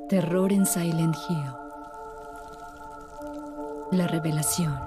Terror en Silent Hill. La revelación.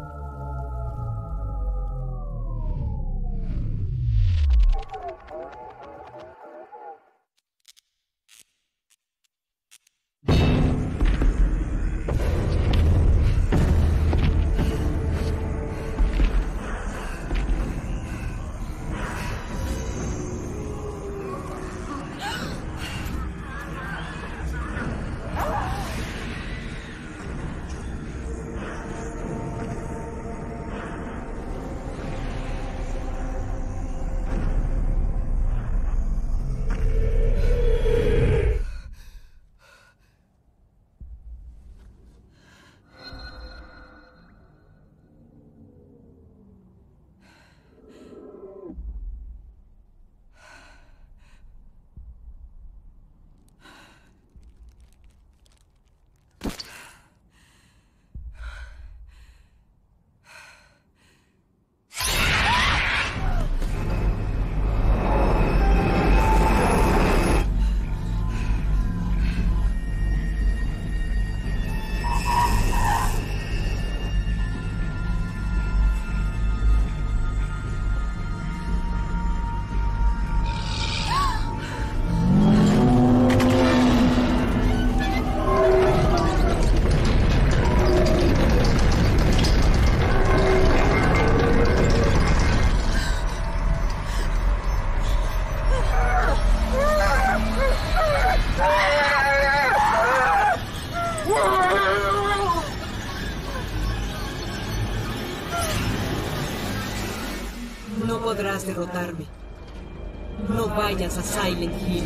No podrás derrotarme. No vayas a Silent Hill.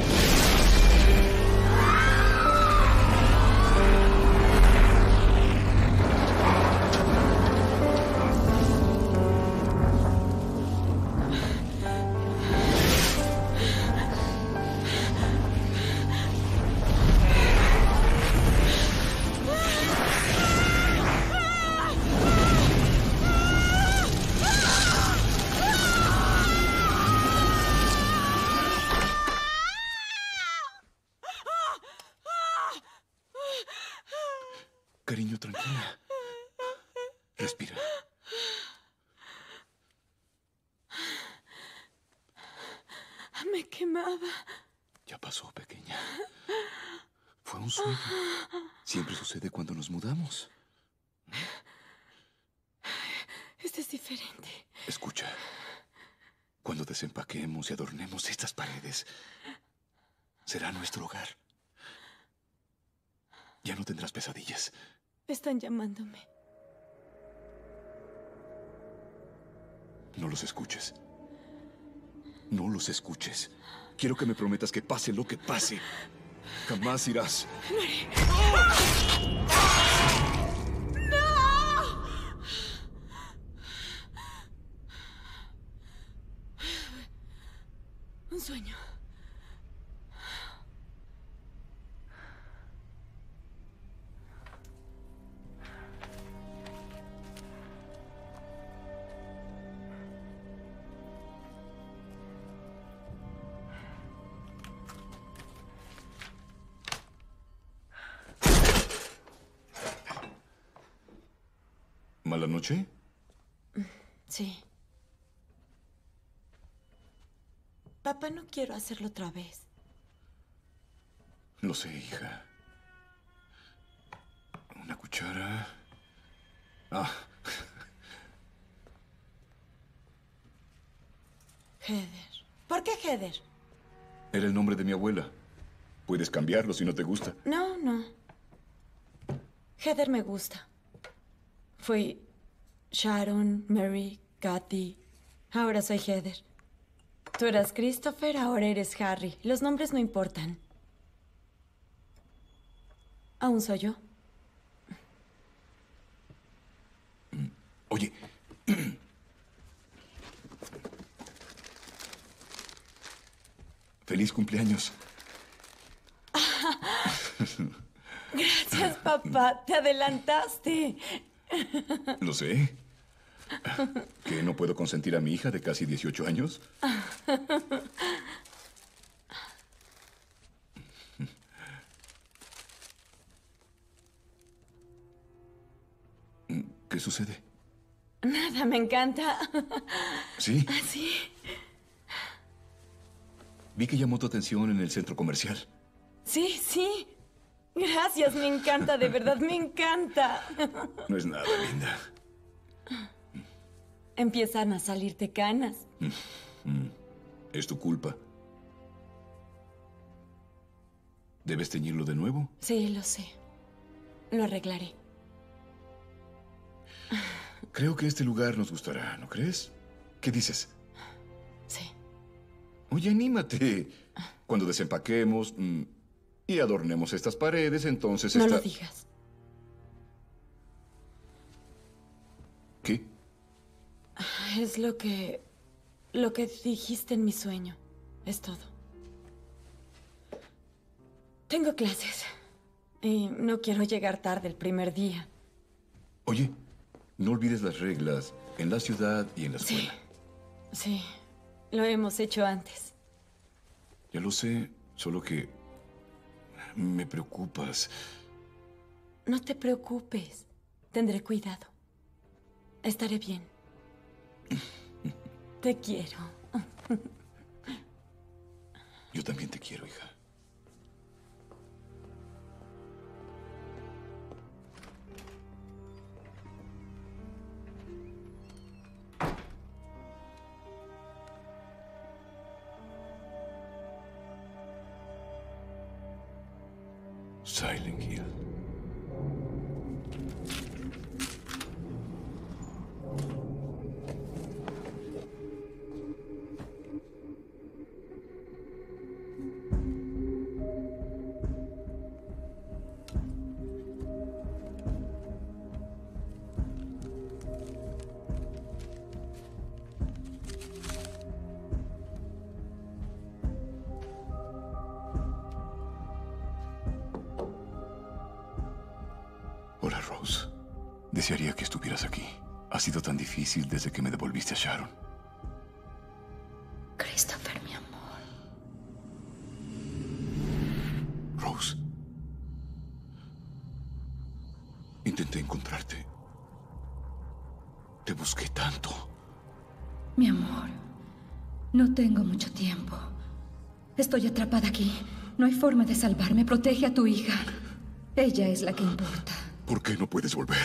Cariño, tranquila. Respira. Me quemaba. Ya pasó, pequeña. Fue un sueño. Siempre sucede cuando nos mudamos. Este es diferente. Escucha. Cuando desempaquemos y adornemos estas paredes, será nuestro hogar. Ya no tendrás pesadillas. Están llamándome. No los escuches. No los escuches. Quiero que me prometas que pase lo que pase, jamás irás. Un sueño. ¿Mala noche? Sí. Papá, no quiero hacerlo otra vez. Lo sé, hija. Una cuchara. Ah. Heather. ¿Por qué Heather? Era el nombre de mi abuela. Puedes cambiarlo si no te gusta. No, no. Heather me gusta. Fui Sharon, Mary, Kathy. Ahora soy Heather. Tú eras Christopher, ahora eres Harry. Los nombres no importan. Aún soy yo. Oye. ¡Feliz cumpleaños! Gracias, papá. Te adelantaste. Lo sé. ¿Que no puedo consentir a mi hija de casi 18 años? sucede? Nada, me encanta. ¿Sí? Sí. Vi que llamó tu atención en el centro comercial. Sí, sí. Gracias, me encanta, de verdad, me encanta. No es nada, linda. Empiezan a salirte canas. Es tu culpa. ¿Debes teñirlo de nuevo? Sí, lo sé. Lo arreglaré. Creo que este lugar nos gustará, ¿no crees? ¿Qué dices? Sí. Oye, anímate. Cuando desempaquemos y adornemos estas paredes, entonces No lo digas. ¿Qué? Es lo que dijiste en mi sueño. Es todo. Tengo clases. Y no quiero llegar tarde el primer día. Oye, no olvides las reglas en la ciudad y en la escuela. Sí. Lo hemos hecho antes. Ya lo sé, solo que me preocupas. No te preocupes. Tendré cuidado. Estaré bien. Te quiero. Yo también te quiero, hija. Silent Hill. Hola, Rose. Desearía que estuvieras aquí. Ha sido tan difícil desde que me devolviste a Sharon. Christopher, mi amor. Rose. Intenté encontrarte. Te busqué tanto. Mi amor, no tengo mucho tiempo. Estoy atrapada aquí. No hay forma de salvarme. Protege a tu hija. Ella es la que importa. ¿Por qué no puedes volver?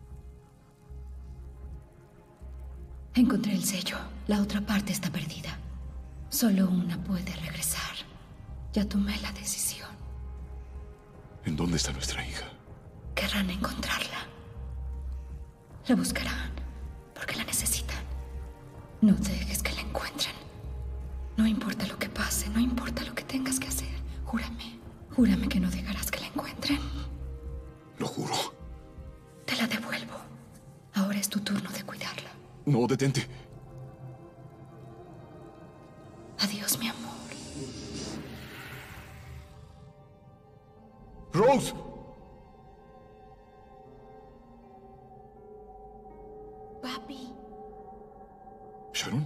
Encontré el sello. La otra parte está perdida. Solo una puede regresar. Ya tomé la decisión. ¿En dónde está nuestra hija? Querrán encontrarla. La buscarán porque la necesitan. No dejes que la encuentren. No importa lo que pase, no importa lo que tengas que hacer. Júrame. Júrame que no dejarás que la encuentren. Lo juro. Te la devuelvo. Ahora es tu turno de cuidarla. No, detente. Adiós, mi amor. ¡Rose! Papi. ¿Sharon?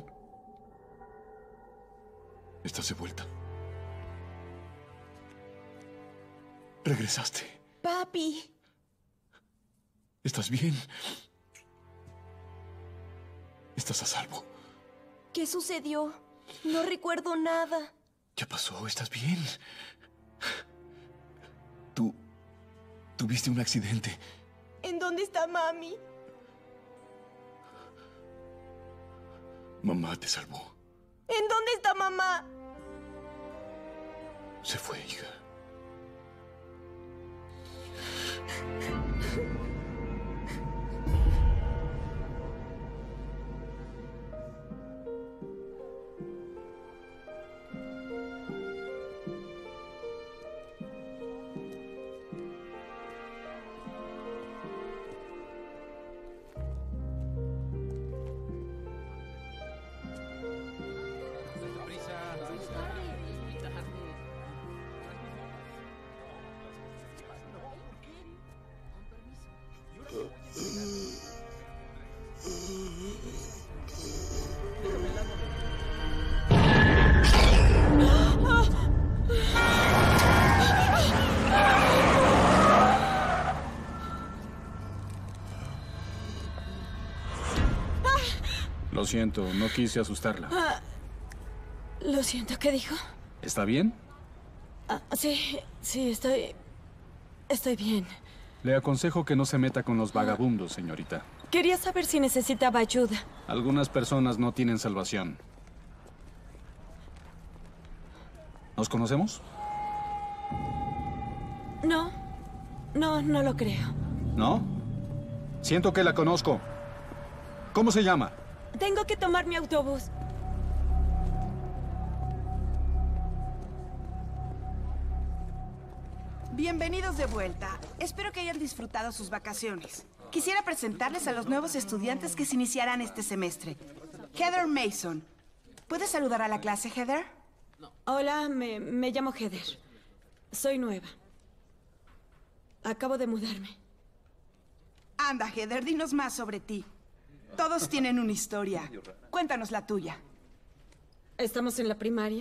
¿Estás de vuelta? Regresaste. Papi. ¿Estás bien? ¿Estás a salvo? ¿Qué sucedió? No recuerdo nada. Ya pasó, ¿estás bien? Tuviste un accidente. ¿En dónde está mami? Mamá te salvó. ¿En dónde está mamá? Se fue, hija. Lo siento, no quise asustarla. Lo siento, ¿qué dijo? ¿Está bien? Sí, estoy bien. Le aconsejo que no se meta con los vagabundos, señorita. Quería saber si necesitaba ayuda. Algunas personas no tienen salvación. ¿Nos conocemos? No lo creo. ¿No? Siento que la conozco. ¿Cómo se llama? Tengo que tomar mi autobús. Bienvenidos de vuelta. Espero que hayan disfrutado sus vacaciones. Quisiera presentarles a los nuevos estudiantes que se iniciarán este semestre. Heather Mason. ¿Puedes saludar a la clase, Heather? Hola, me llamo Heather. Soy nueva. Acabo de mudarme. Anda, Heather, dinos más sobre ti. Todos tienen una historia. Cuéntanos la tuya. ¿Estamos en la primaria?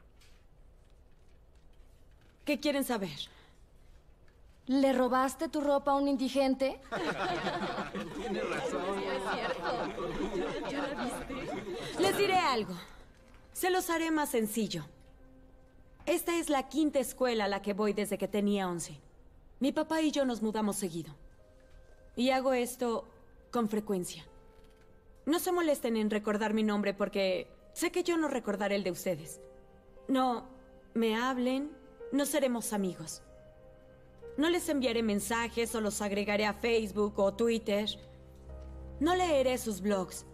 ¿Qué quieren saber? ¿Le robaste tu ropa a un indigente? Tiene razón. Sí, es cierto. ¿Ya la viste? Les diré algo. Se los haré más sencillo. Esta es la 5ª escuela a la que voy desde que tenía 11. Mi papá y yo nos mudamos seguido. Y hago esto con frecuencia. No se molesten en recordar mi nombre porque sé que yo no recordaré el de ustedes. No me hablen, no seremos amigos. No les enviaré mensajes o los agregaré a Facebook o Twitter. No leeré sus blogs.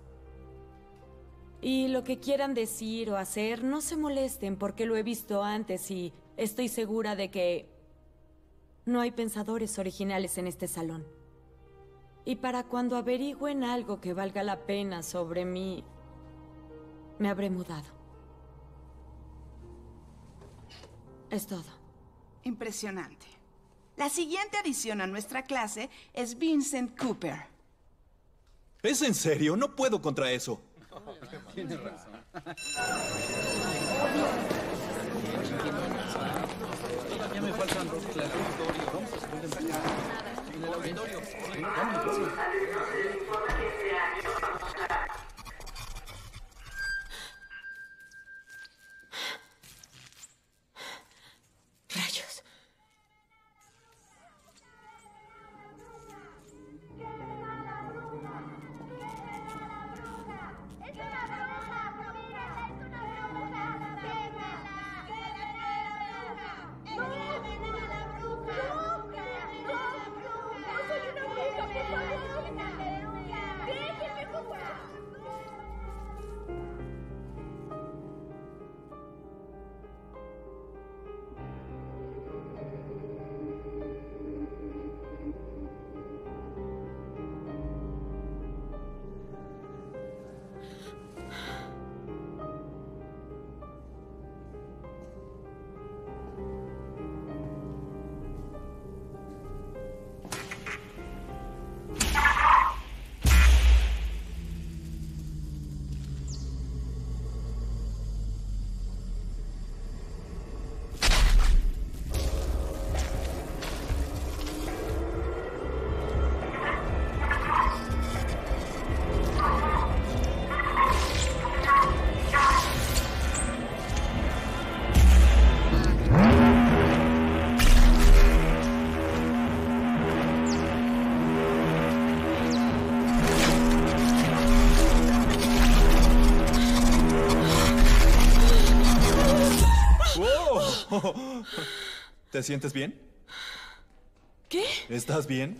Y lo que quieran decir o hacer, no se molesten porque lo he visto antes y estoy segura de que no hay pensadores originales en este salón. Y para cuando averigüen algo que valga la pena sobre mí, me habré mudado. Es todo. Impresionante. La siguiente adición a nuestra clase es Vincent Cooper. ¿Es en serio? No puedo contra eso. Tienes razón. Todavía me faltan 2 clases. En el auditorio. Rayos. ¿Te sientes bien? ¿Qué? ¿Estás bien?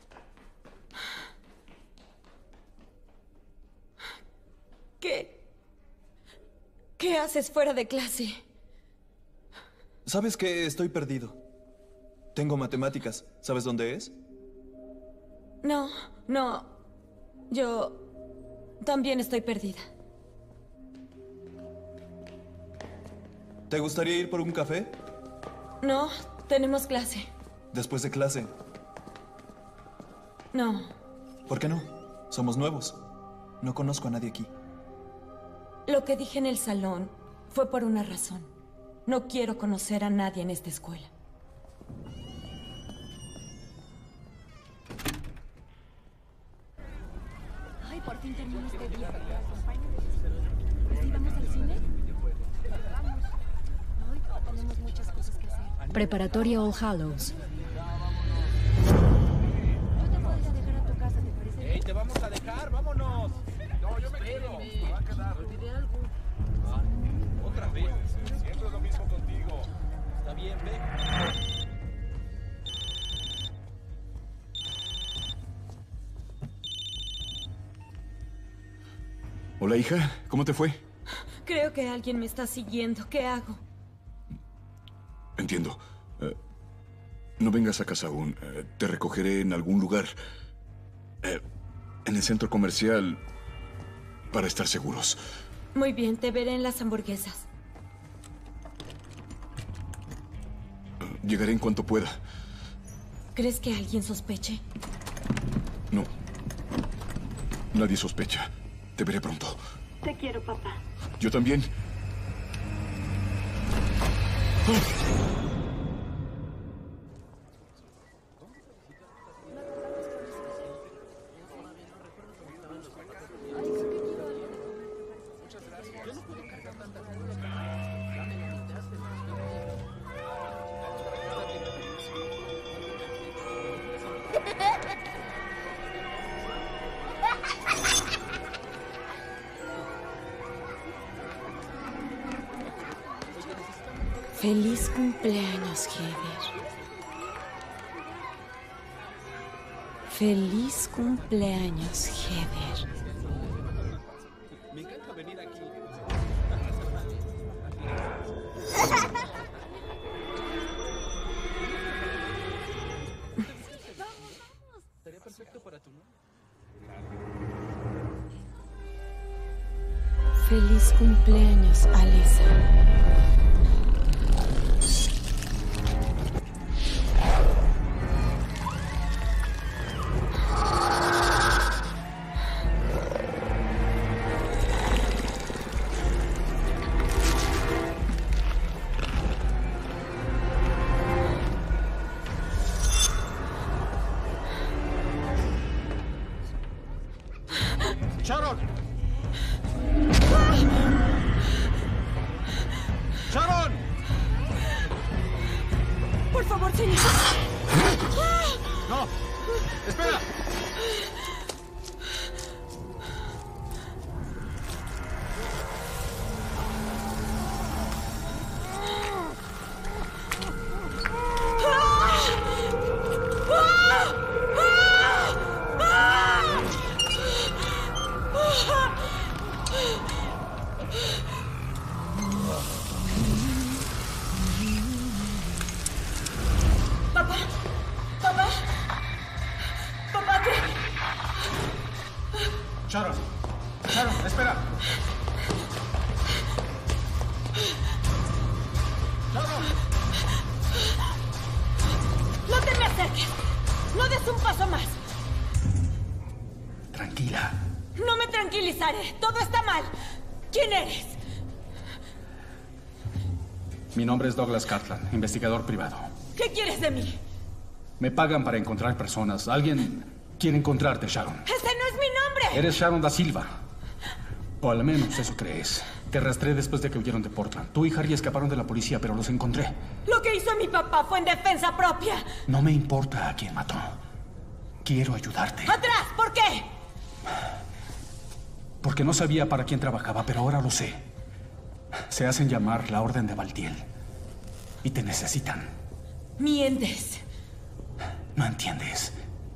¿Qué haces fuera de clase? ¿Sabes que estoy perdido? Tengo matemáticas. ¿Sabes dónde es? No. Yo también estoy perdida. ¿Te gustaría ir por un café? No, tenemos clase. Después de clase. No. ¿Por qué no? Somos nuevos. No conozco a nadie aquí. Lo que dije en el salón fue por una razón. No quiero conocer a nadie en esta escuela. Ay, y por fin termino este día. ¿Sí vamos al cine? Vamos. Hoy tenemos muchas cosas que hacer. Preparatoria All Hallows. Yo te puedo ir a dejar a tu casa, ¿te parece? ¡Ey, te vamos a dejar! ¡Vámonos! No, yo me quedo. Me va a quedar. Olvidé algo. Otra vez. Siempre es lo mismo contigo. Está bien, ve. Hola, hija. ¿Cómo te fue? Creo que alguien me está siguiendo. ¿Qué hago? Entiendo. No vengas a casa aún. Te recogeré en algún lugar. En el centro comercial. Para estar seguros. Muy bien, te veré en las hamburguesas. Llegaré en cuanto pueda. ¿Crees que alguien sospeche? No. Nadie sospecha. Te veré pronto. Te quiero, papá. Yo también. Feliz cumpleaños, Heather. Feliz cumpleaños, Heather. Me encanta venir aquí. Estaría perfecto para tu nombre. Feliz cumpleaños, Alisa. ¡Sharon! ¡Sharon! Por favor, señor. ¡No! ¡Espera! Papá, papá, papá, ¿qué? ¡Sharon! ¡Sharon, espera! ¡Sharon! No te me acerques. No des un paso más. Tranquila. No me tranquilizaré. Todo está mal. ¿Quién eres? Mi nombre es Douglas Cartland, investigador privado. ¿Qué quieres de mí? Me pagan para encontrar personas. Alguien quiere encontrarte, Sharon. ¡Ese no es mi nombre! Eres Sharon da Silva. O al menos eso crees. Te rastreé después de que huyeron de Portland. Tú y Harry escaparon de la policía, pero los encontré. Lo que hizo mi papá fue en defensa propia. No me importa a quién mató. Quiero ayudarte. ¡Atrás! ¿Por qué? Porque no sabía para quién trabajaba, pero ahora lo sé. Se hacen llamar la Orden de Valtiel. Y te necesitan. Mientes. No entiendes.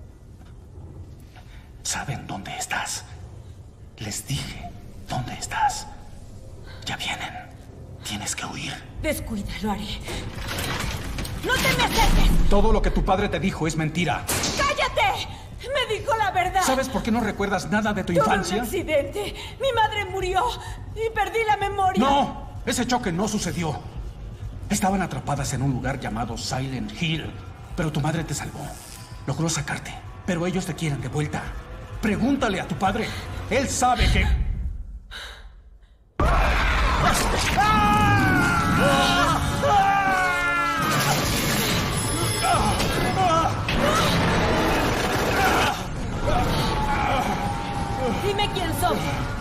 Saben dónde estás. Les dije dónde estás. Ya vienen. Tienes que huir. Descuida, lo haré. ¡No te me acerques! Todo lo que tu padre te dijo es mentira. ¡Cállate! Me dijo la verdad. ¿Sabes por qué no recuerdas nada de tu Tuve infancia? un accidente. Mi madre murió y perdí la memoria. ¡No! Ese choque no sucedió. Estaban atrapadas en un lugar llamado Silent Hill. Pero tu madre te salvó. Logró sacarte. Pero ellos te quieren de vuelta. Pregúntale a tu padre. Él sabe que... Dime quién soy.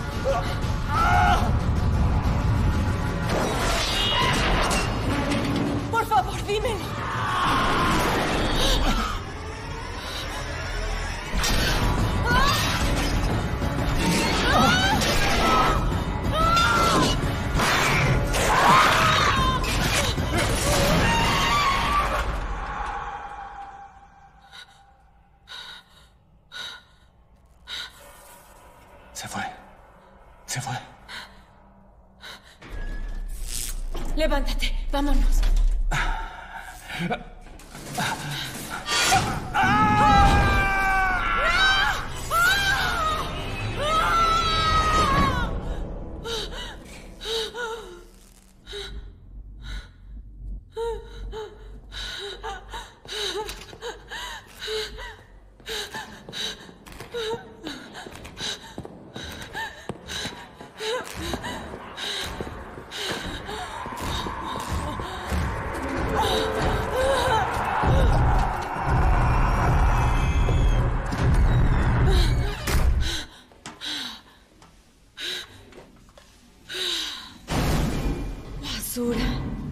Por favor, dímelo. Se fue. Se fue. Levántate, vámonos. Basura.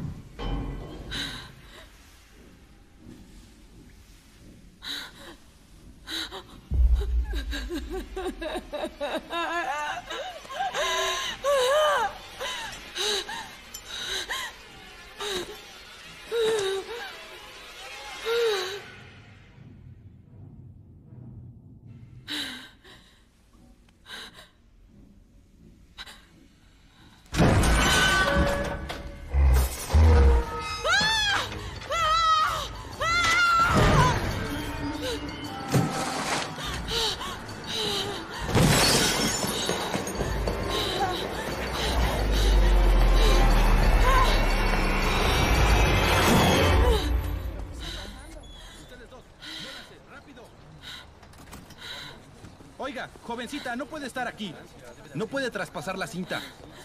Oiga, jovencita, no puede estar aquí. No puede traspasar la cinta.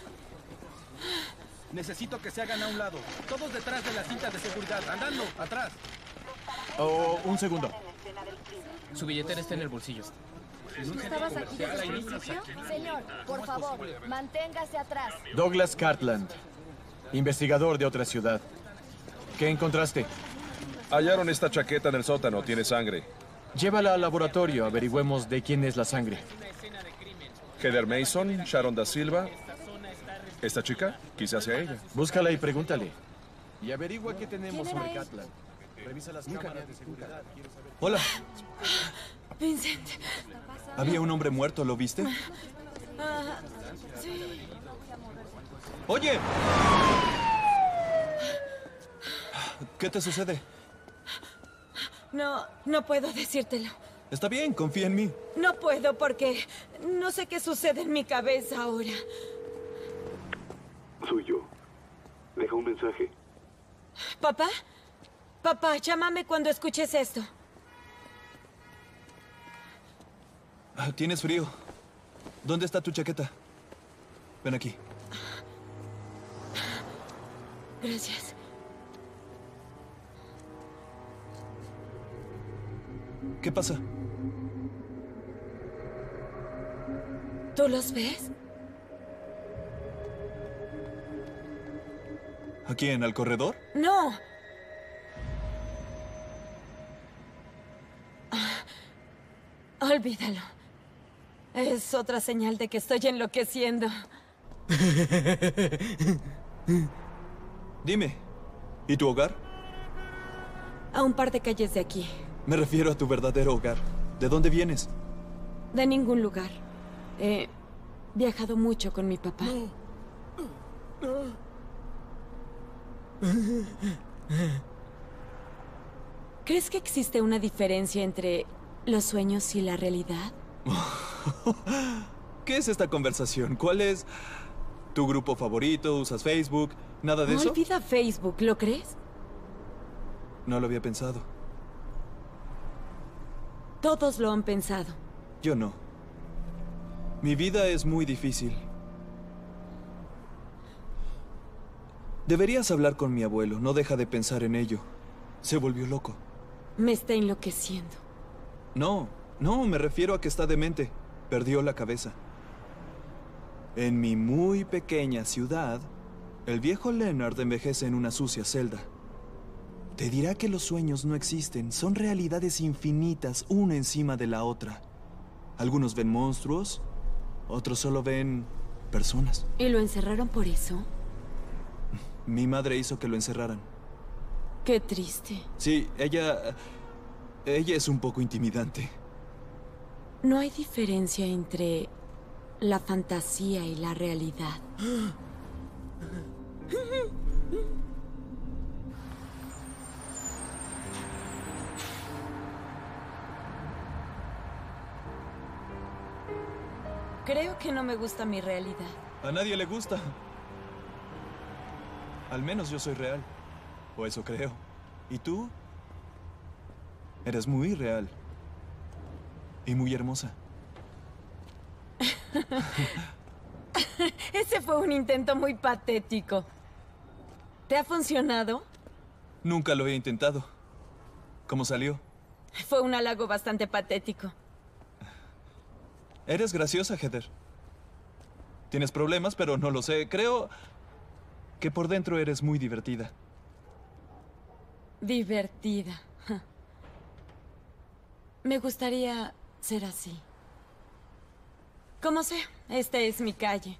Necesito que se hagan a un lado. Todos detrás de la cinta de seguridad. Andando, atrás. Oh, un segundo. Su billetera está en el bolsillo. ¿Estabas aquí desde el principio? Señor, por favor, manténgase atrás. Douglas Cartland, investigador de otra ciudad. ¿Qué encontraste? Hallaron esta chaqueta en el sótano. Tiene sangre. Llévala al laboratorio. Averigüemos de quién es la sangre. Heather Mason, Sharon da Silva. ¿Esta chica? Quizás sea ella. Búscala y pregúntale. Y averigua qué tenemos sobre Cartland. Revisa las cámaras de seguridad. Hola. Vincent. Había un hombre muerto, ¿lo viste? Sí. ¡Oye! ¿Qué te sucede? No puedo decírtelo. Está bien, confía en mí. No puedo porque no sé qué sucede en mi cabeza ahora. Soy yo. Deja un mensaje. ¿Papá? Papá, llámame cuando escuches esto. Tienes frío. ¿Dónde está tu chaqueta? Ven aquí. Gracias. ¿Qué pasa? ¿Tú los ves? ¿A quién? ¿Al corredor? No. Olvídalo. Es otra señal de que estoy enloqueciendo. Dime, ¿y tu hogar? A un par de calles de aquí. Me refiero a tu verdadero hogar. ¿De dónde vienes? De ningún lugar. He viajado mucho con mi papá. ¿Crees que existe una diferencia entre los sueños y la realidad? ¿Qué es esta conversación? ¿Cuál es tu grupo favorito? ¿Usas Facebook? ¿Nada de eso? Olvida Facebook, ¿lo crees? No lo había pensado. Todos lo han pensado. Yo no. Mi vida es muy difícil. Deberías hablar con mi abuelo. No deja de pensar en ello. Se volvió loco. Me está enloqueciendo. No, me refiero a que está demente. perdió la cabeza. En mi muy pequeña ciudad, el viejo Leonard envejece en una sucia celda. Te dirá que los sueños no existen, son realidades infinitas, una encima de la otra. Algunos ven monstruos, otros solo ven personas. ¿Y lo encerraron por eso? Mi madre hizo que lo encerraran. Qué triste. Sí, ella es un poco intimidante. No hay diferencia entre la fantasía y la realidad. Creo que no me gusta mi realidad. A nadie le gusta. Al menos yo soy real. O eso creo. ¿Y tú? Eres muy real. Y muy hermosa. Ese fue un intento muy patético. ¿Te ha funcionado? Nunca lo he intentado. ¿Cómo salió? Fue un halago bastante patético. Eres graciosa, Heather. Tienes problemas, pero no lo sé. Creo que por dentro eres muy divertida. Divertida. Me gustaría ser así. Como sea, esta es mi calle.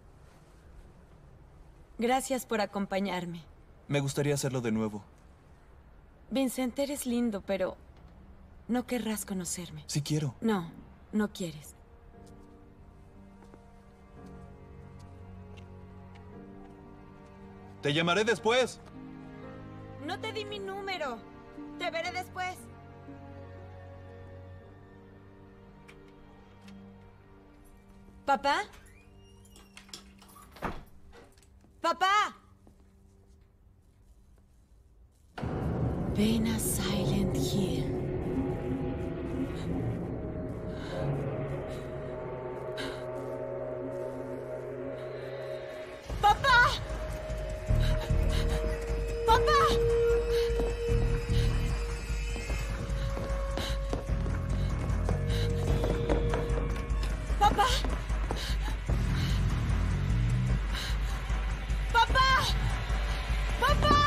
Gracias por acompañarme. Me gustaría hacerlo de nuevo. Vincent, eres lindo, pero no querrás conocerme. Sí quiero. No, no quieres. Te llamaré después. No te di mi número. Te veré después. ¿Papá? ¡Papá! Ven a Silent Hill. ¡Papá! ¡Papá! ¡Papá! ¡Papá! ¡Papá!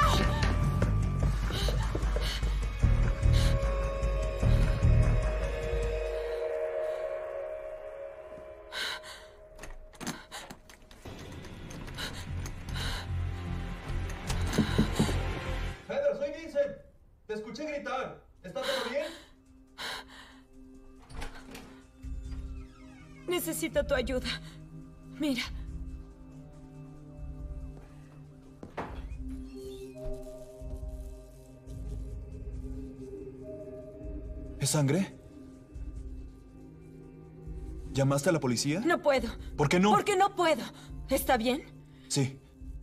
Heather, soy Vincent. Te escuché gritar. ¿Está todo bien? Necesito tu ayuda. Mira. ¿Es sangre? ¿Llamaste a la policía? No puedo. ¿Por qué no? Porque no puedo. ¿Está bien? Sí.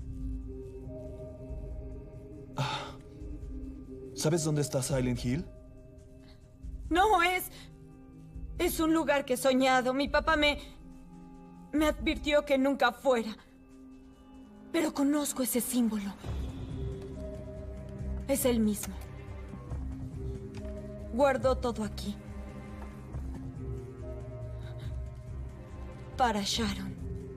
¿Sabes dónde está Silent Hill? No, es un lugar que he soñado. Mi papá me advirtió que nunca fuera. Pero conozco ese símbolo. Es el mismo. Guardó todo aquí. Para Sharon.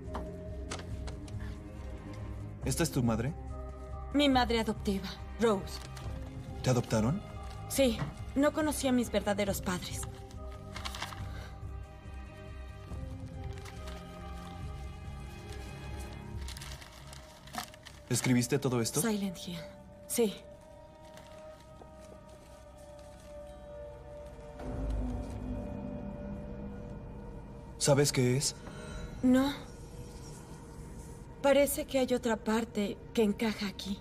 ¿Esta es tu madre? Mi madre adoptiva, Rose. ¿Te adoptaron? Sí, no conocí a mis verdaderos padres. ¿Escribiste todo esto? Silent Hill, sí. ¿Sabes qué es? No. Parece que hay otra parte que encaja aquí.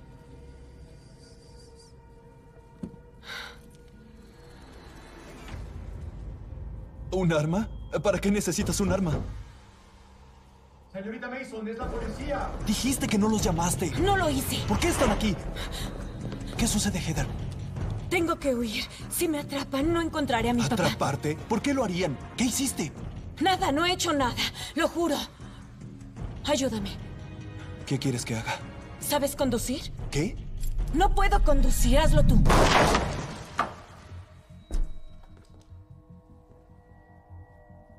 ¿Un arma? ¿Para qué necesitas un arma? Señorita Mason, es la policía. Dijiste que no los llamaste. No lo hice. ¿Por qué están aquí? ¿Qué sucede, Heather? Tengo que huir. Si me atrapan, no encontraré a mi papá. ¿Atraparte? ¿Por qué lo harían? ¿Qué hiciste? Nada, no he hecho nada. Lo juro. Ayúdame. ¿Qué quieres que haga? ¿Sabes conducir? ¿Qué? No puedo conducir, hazlo tú.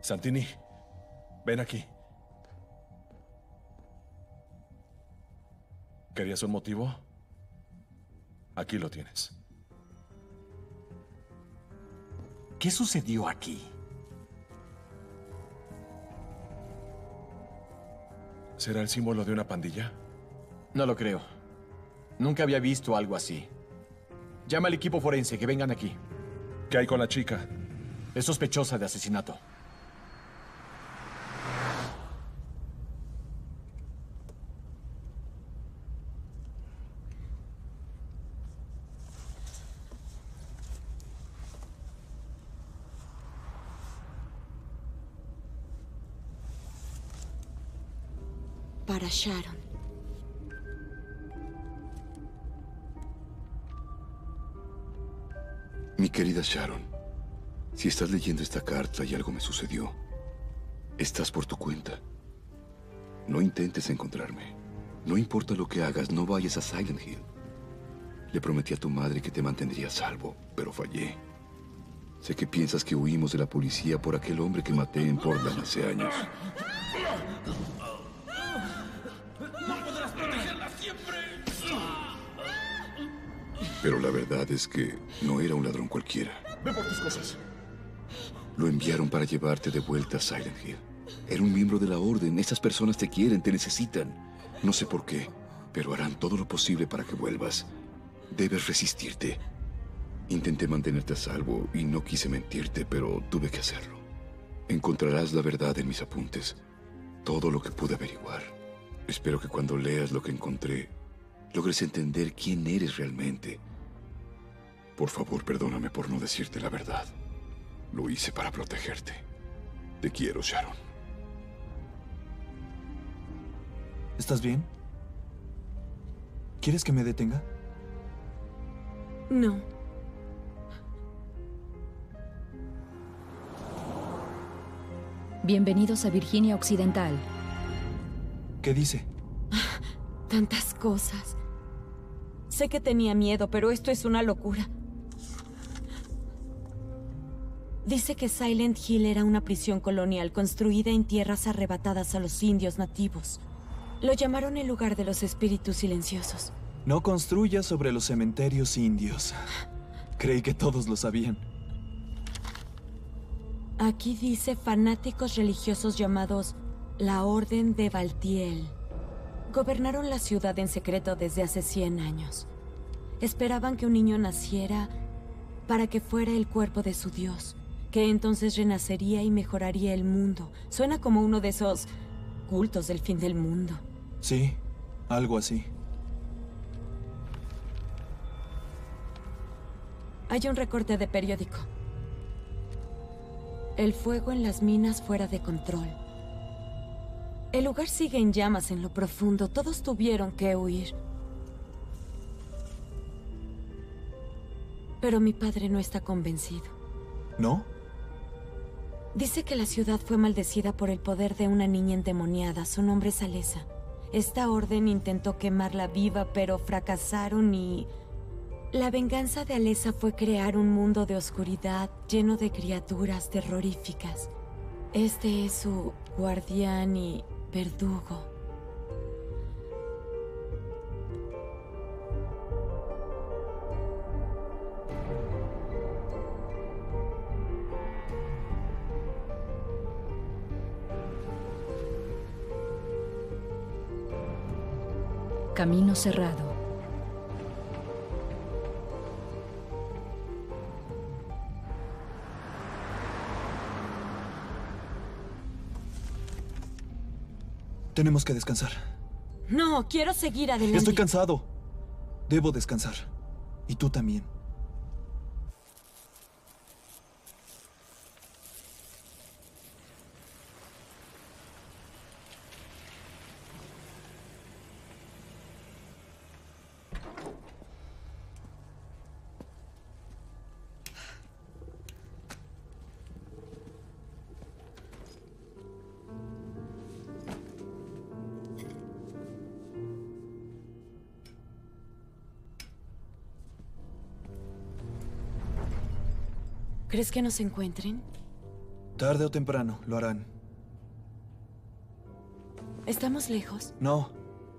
Santini, ven aquí. ¿Querías un motivo? Aquí lo tienes. ¿Qué sucedió aquí? ¿Será el símbolo de una pandilla? No lo creo. Nunca había visto algo así. Llama al equipo forense, que vengan aquí. ¿Qué hay con la chica? Es sospechosa de asesinato. Para Sharon. Mi querida Sharon, si estás leyendo esta carta y algo me sucedió, estás por tu cuenta. No intentes encontrarme. No importa lo que hagas, no vayas a Silent Hill. Le prometí a tu madre que te mantendría a salvo, pero fallé. Sé que piensas que huimos de la policía por aquel hombre que maté en Portland hace años. ¡No podrás protegerla siempre! Pero la verdad es que no era un ladrón cualquiera. Ve por tus cosas. Lo enviaron para llevarte de vuelta a Silent Hill. Era un miembro de la Orden. Esas personas te quieren, te necesitan. No sé por qué, pero harán todo lo posible para que vuelvas. Debes resistirte. Intenté mantenerte a salvo y no quise mentirte, pero tuve que hacerlo. Encontrarás la verdad en mis apuntes. Todo lo que pude averiguar. Espero que cuando leas lo que encontré, logres entender quién eres realmente. Por favor, perdóname por no decirte la verdad. Lo hice para protegerte. Te quiero, Sharon. ¿Estás bien? ¿Quieres que me detenga? No. Bienvenidos a Virginia Occidental. ¿Qué dice? Tantas cosas. Sé que tenía miedo, pero esto es una locura. Dice que Silent Hill era una prisión colonial construida en tierras arrebatadas a los indios nativos. Lo llamaron el lugar de los espíritus silenciosos. No construyas sobre los cementerios indios. Creí que todos lo sabían. Aquí dice fanáticos religiosos llamados la Orden de Baltiel. Gobernaron la ciudad en secreto desde hace 100 años. Esperaban que un niño naciera para que fuera el cuerpo de su dios, que entonces renacería y mejoraría el mundo. Suena como uno de esos cultos del fin del mundo. Sí, algo así. Hay un recorte de periódico. El fuego en las minas fuera de control. El lugar sigue en llamas en lo profundo. Todos tuvieron que huir. Pero mi padre no está convencido. ¿No? Dice que la ciudad fue maldecida por el poder de una niña endemoniada. Su nombre es Alessa. Esta orden intentó quemarla viva, pero fracasaron y... La venganza de Alessa fue crear un mundo de oscuridad lleno de criaturas terroríficas. Este es su guardián y verdugo. Camino cerrado. Tenemos que descansar. No, quiero seguir adelante. Estoy cansado. Debo descansar. Y tú también. ¿Crees que nos encuentren? Tarde o temprano lo harán. ¿Estamos lejos? No.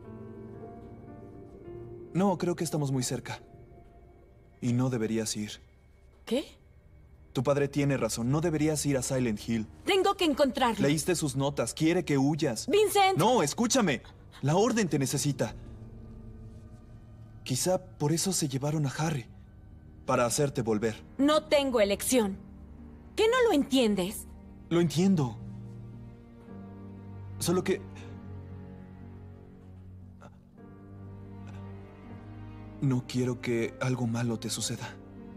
No, creo que estamos muy cerca. Y no deberías ir. ¿Qué? Tu padre tiene razón. No deberías ir a Silent Hill. Tengo que encontrarlo. Leíste sus notas. Quiere que huyas. ¡Vincent! No, escúchame. La Orden te necesita. Quizá por eso se llevaron a Harry. Para hacerte volver. No tengo elección. ¿Qué no lo entiendes? Lo entiendo. Solo que... no quiero que algo malo te suceda.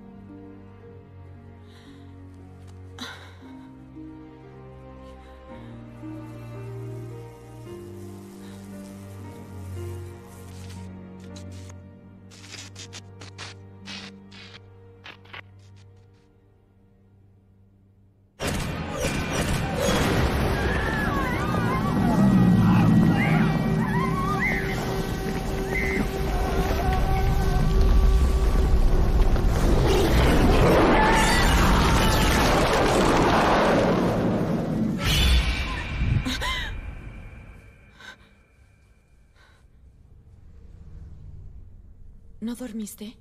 ¿No dormiste?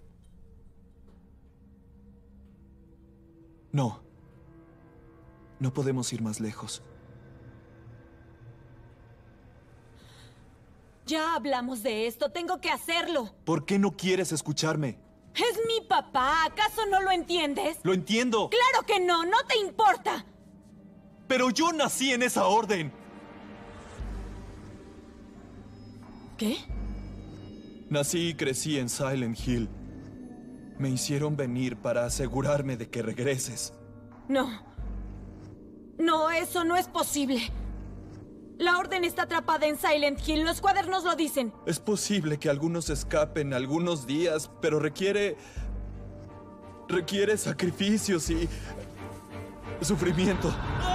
No. No podemos ir más lejos. Ya hablamos de esto. Tengo que hacerlo. ¿Por qué no quieres escucharme? Es mi papá. ¿Acaso no lo entiendes? Lo entiendo. ¡Claro que no! ¡No te importa! Pero yo nací en esa orden. ¿Qué? Nací y crecí en Silent Hill. Me hicieron venir para asegurarme de que regreses. No. No, eso no es posible. La Orden está atrapada en Silent Hill. Los cuadernos lo dicen. Es posible que algunos escapen algunos días, pero requiere sacrificios y sufrimiento.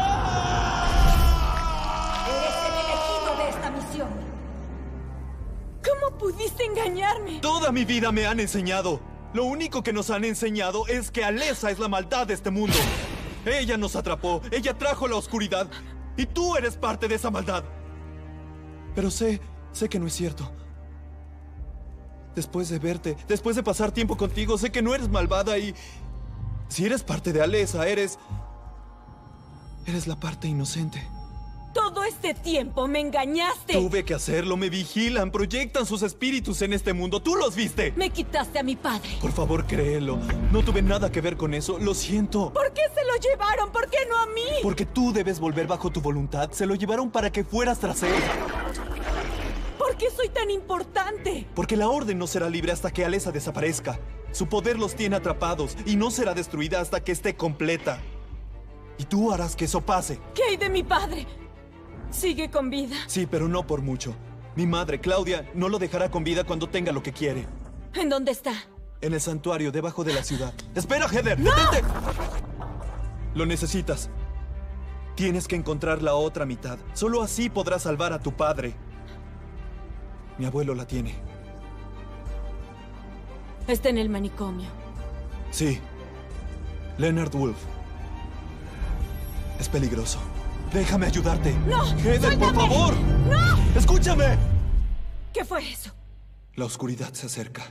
Eres el elegido de esta misión. ¿Cómo pudiste engañarme? Toda mi vida me han enseñado. Lo único que nos han enseñado es que Alessa es la maldad de este mundo. Ella nos atrapó, ella trajo la oscuridad. Y tú eres parte de esa maldad. Pero sé que no es cierto. Después de verte, después de pasar tiempo contigo, sé que no eres malvada y... si eres parte de Alessa, eres la parte inocente. Todo este tiempo me engañaste. Tuve que hacerlo, me vigilan, proyectan sus espíritus en este mundo. ¿Tú los viste? Me quitaste a mi padre. Por favor, créelo. No tuve nada que ver con eso, lo siento. ¿Por qué se lo llevaron? ¿Por qué no a mí? Porque tú debes volver bajo tu voluntad. Se lo llevaron para que fueras tras él. ¿Por qué soy tan importante? Porque la Orden no será libre hasta que Alessa desaparezca. Su poder los tiene atrapados y no será destruida hasta que esté completa. Y tú harás que eso pase. ¿Qué hay de mi padre? ¿Sigue con vida? Sí, pero no por mucho. Mi madre, Claudia, no lo dejará con vida cuando tenga lo que quiere. ¿En dónde está? En el santuario, debajo de la ciudad. ¡Espera, Heather! ¡No! ¡Detente! Lo necesitas. Tienes que encontrar la otra mitad. Solo así podrás salvar a tu padre. Mi abuelo la tiene. Está en el manicomio. Sí. Leonard Woolf. Es peligroso. Déjame ayudarte. ¡No! ¡Heather, por favor! ¡No! ¡Escúchame! ¿Qué fue eso? La oscuridad se acerca.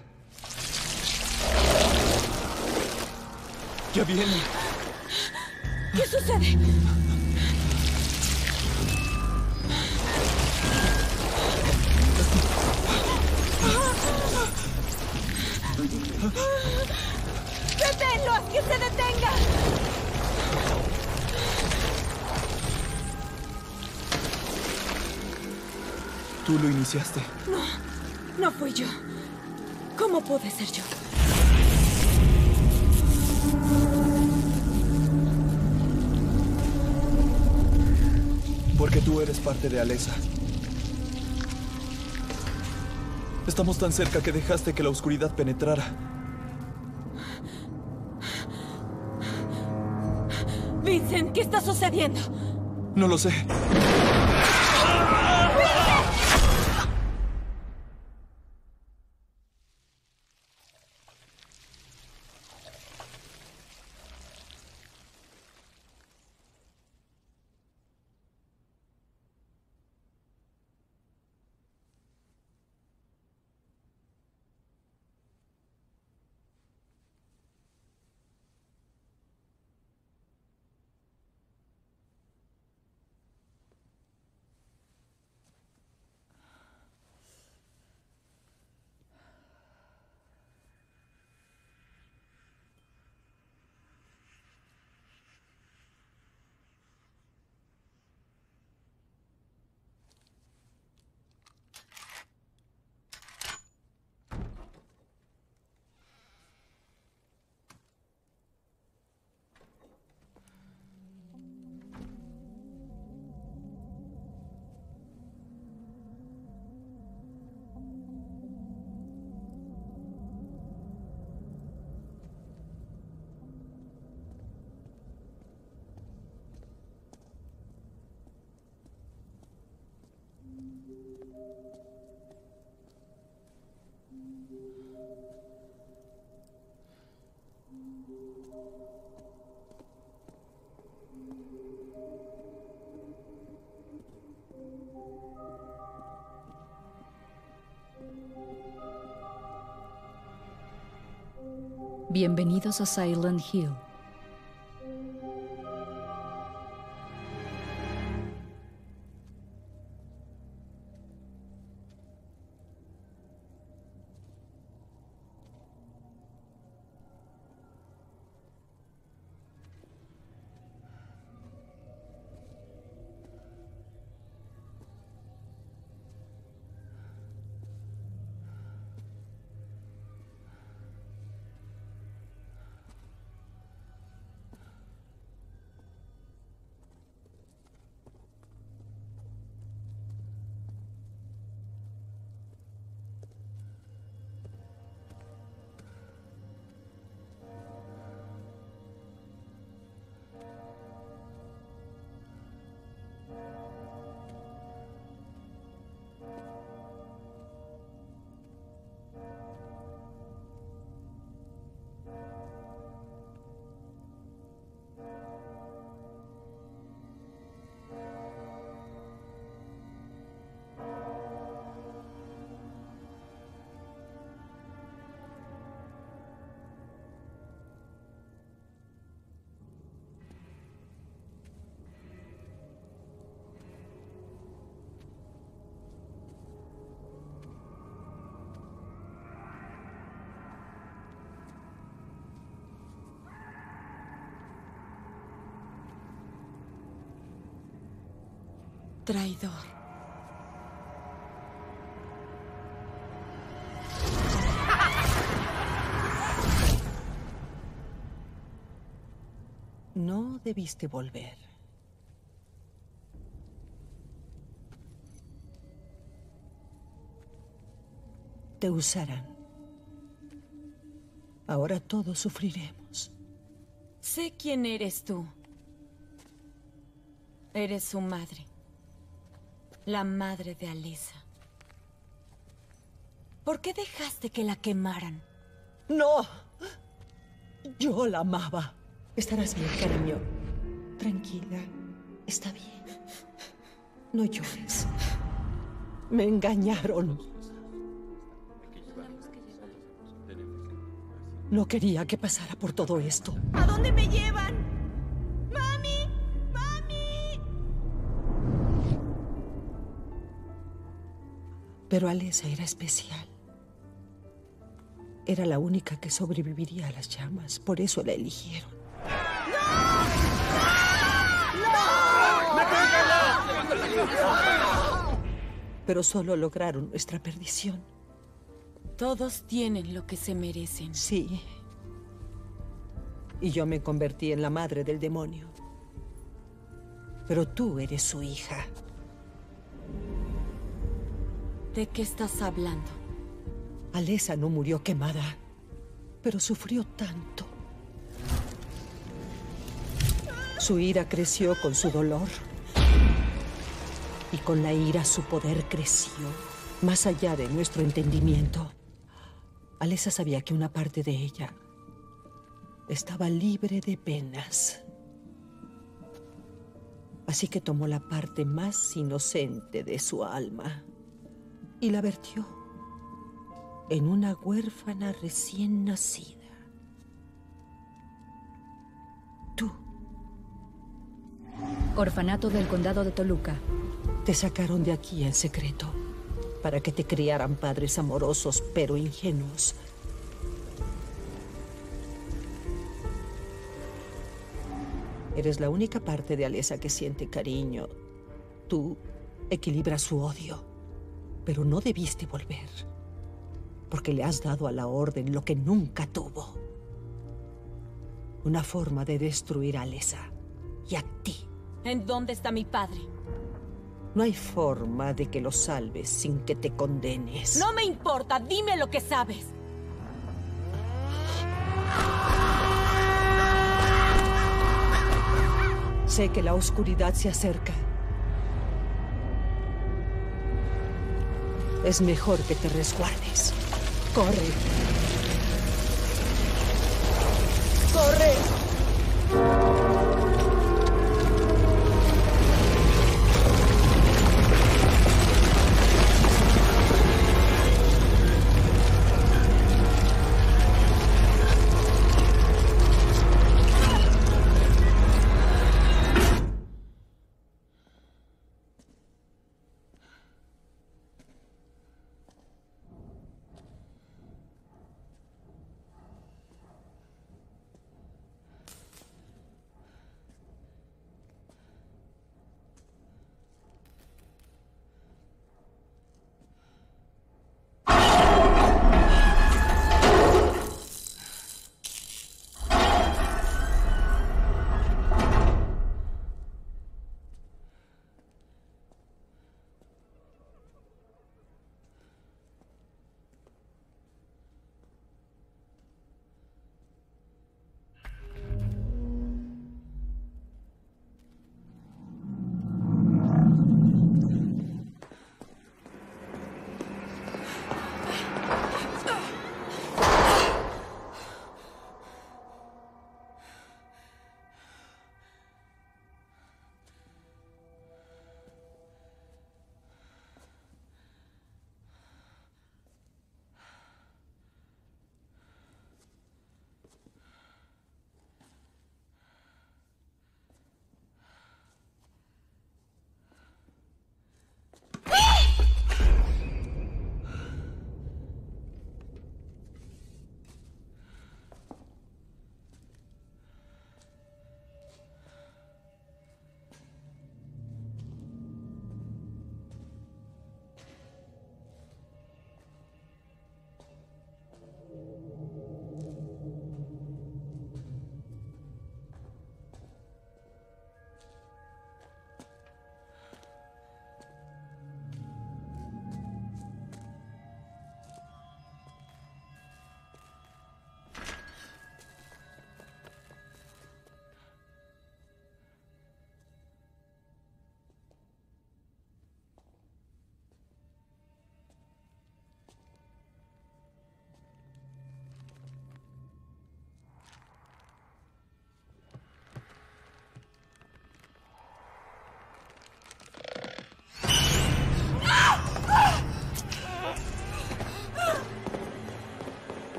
¡Ya viene! ¿Qué sucede? ¡Deténlo! ¡Haz que se detenga! Tú lo iniciaste. No, no fui yo. ¿Cómo pude ser yo? Porque tú eres parte de Alessa. Estamos tan cerca que dejaste que la oscuridad penetrara. Vincent, ¿qué está sucediendo? No lo sé. Bienvenidos a Silent Hill. Traidor. No debiste volver. Te usarán. Ahora todos sufriremos. Sé quién eres tú. Eres su madre. La madre de Alyssa. ¿Por qué dejaste que la quemaran? ¡No! Yo la amaba. Estarás bien, cariño. Tranquila. Está bien. No llores. Me engañaron. No quería que pasara por todo esto. ¿A dónde me llevan? ¡Mami! ¡Mami! Pero Alyssa era especial. Era la única que sobreviviría a las llamas. Por eso la eligieron. Pero solo lograron nuestra perdición. Todos tienen lo que se merecen. Sí. Y yo me convertí en la madre del demonio. Pero tú eres su hija. ¿De qué estás hablando? Alyssa no murió quemada, pero sufrió tanto. Su ira creció con su dolor. Y con la ira su poder creció, más allá de nuestro entendimiento. Alyssa sabía que una parte de ella estaba libre de penas. Así que tomó la parte más inocente de su alma y la vertió en una huérfana recién nacida. Tú. Orfanato del Condado de Toluca. Te sacaron de aquí en secreto para que te criaran padres amorosos pero ingenuos. Eres la única parte de Alyssa que siente cariño. Tú equilibras su odio, pero no debiste volver, porque le has dado a la Orden lo que nunca tuvo. Una forma de destruir a Alyssa y a ti. ¿En dónde está mi padre? No hay forma de que lo salves sin que te condenes. No me importa, dime lo que sabes. Sé que la oscuridad se acerca. Es mejor que te resguardes. ¡Corre! ¡Corre!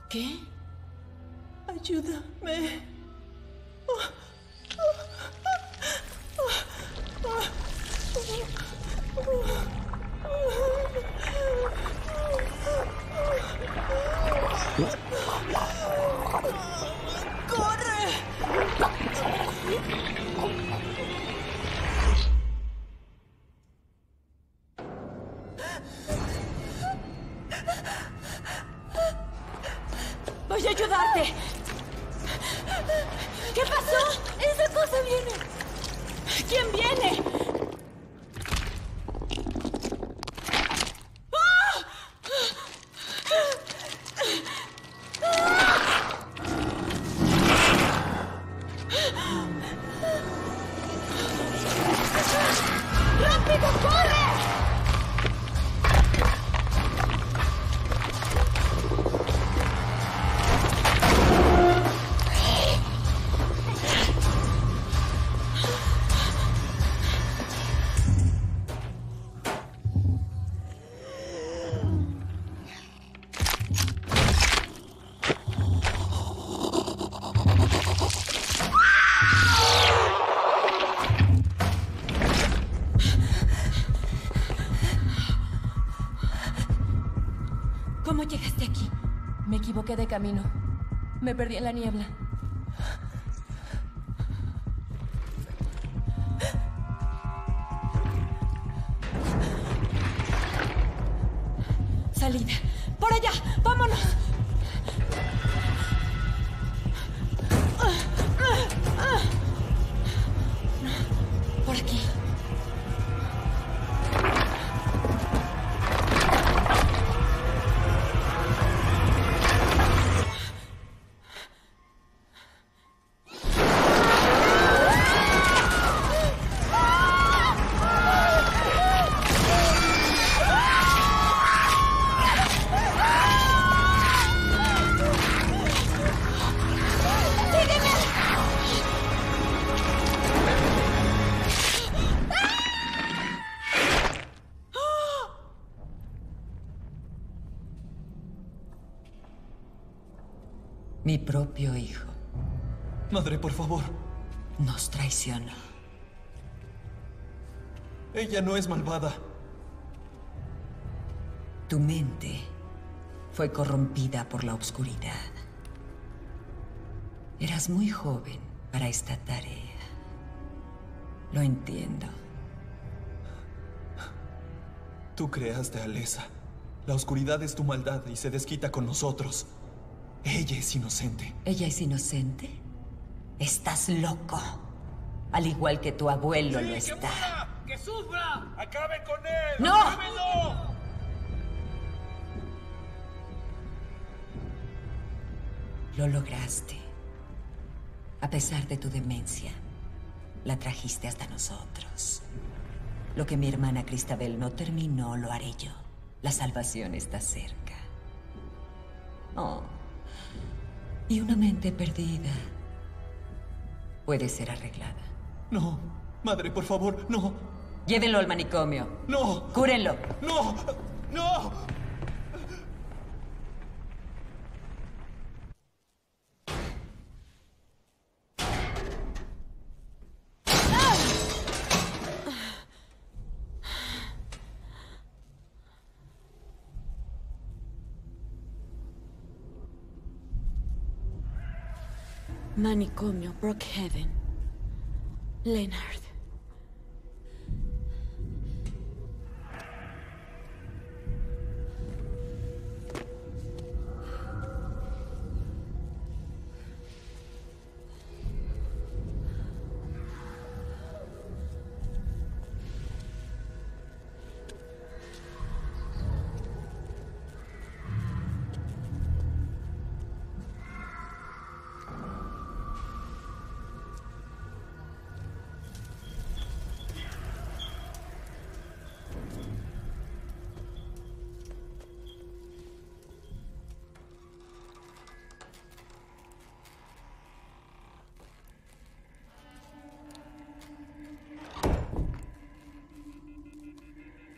¿Qué? Ayúdame. Voy a ayudarte. ¿Qué pasó? Esa cosa viene. ¿Quién viene? ¡Rápido, corre! ¿Cómo llegaste aquí? Me equivoqué de camino. Me perdí en la niebla. Salida. ¡Por allá! ¡Vámonos! Por aquí. Mi propio hijo. Madre, por favor. Nos traicionó. Ella no es malvada. Tu mente fue corrompida por la oscuridad. Eras muy joven para esta tarea. Lo entiendo. Tú creaste a Alessa. La oscuridad es tu maldad y se desquita con nosotros. Ella es inocente. ¿Ella es inocente? Estás loco. Al igual que tu abuelo lo está. ¡Que sufra! ¡Acabe con él! ¡No! ¡Acábenlo! Lo lograste. A pesar de tu demencia, la trajiste hasta nosotros. Lo que mi hermana Cristabel no terminó, lo haré yo. La salvación está cerca. Oh. Y una mente perdida puede ser arreglada. No, madre, por favor, no. Llévenlo al manicomio. No. Cúrenlo. No. No. Manicomio, Brookhaven. Leonard.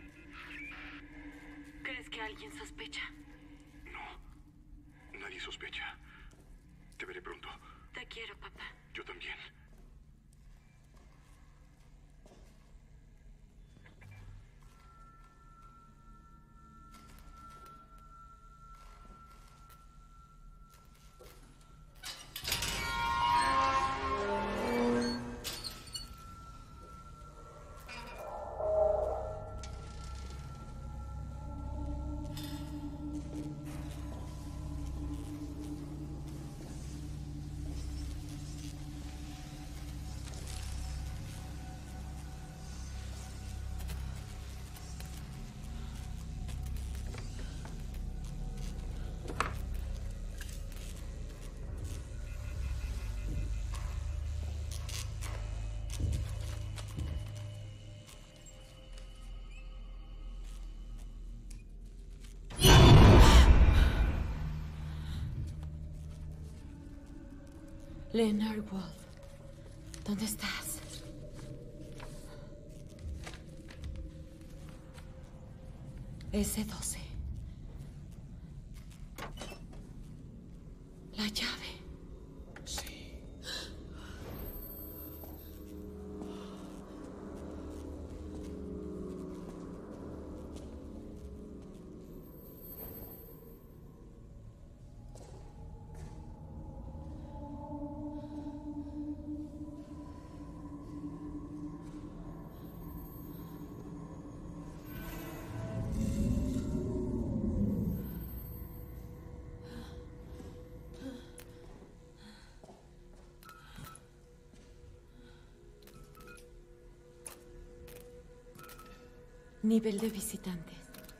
¿Alguien sospecha? No, nadie sospecha. Leonard Wolf, ¿dónde estás? S12. La llave. Sí. Nivel de visitantes.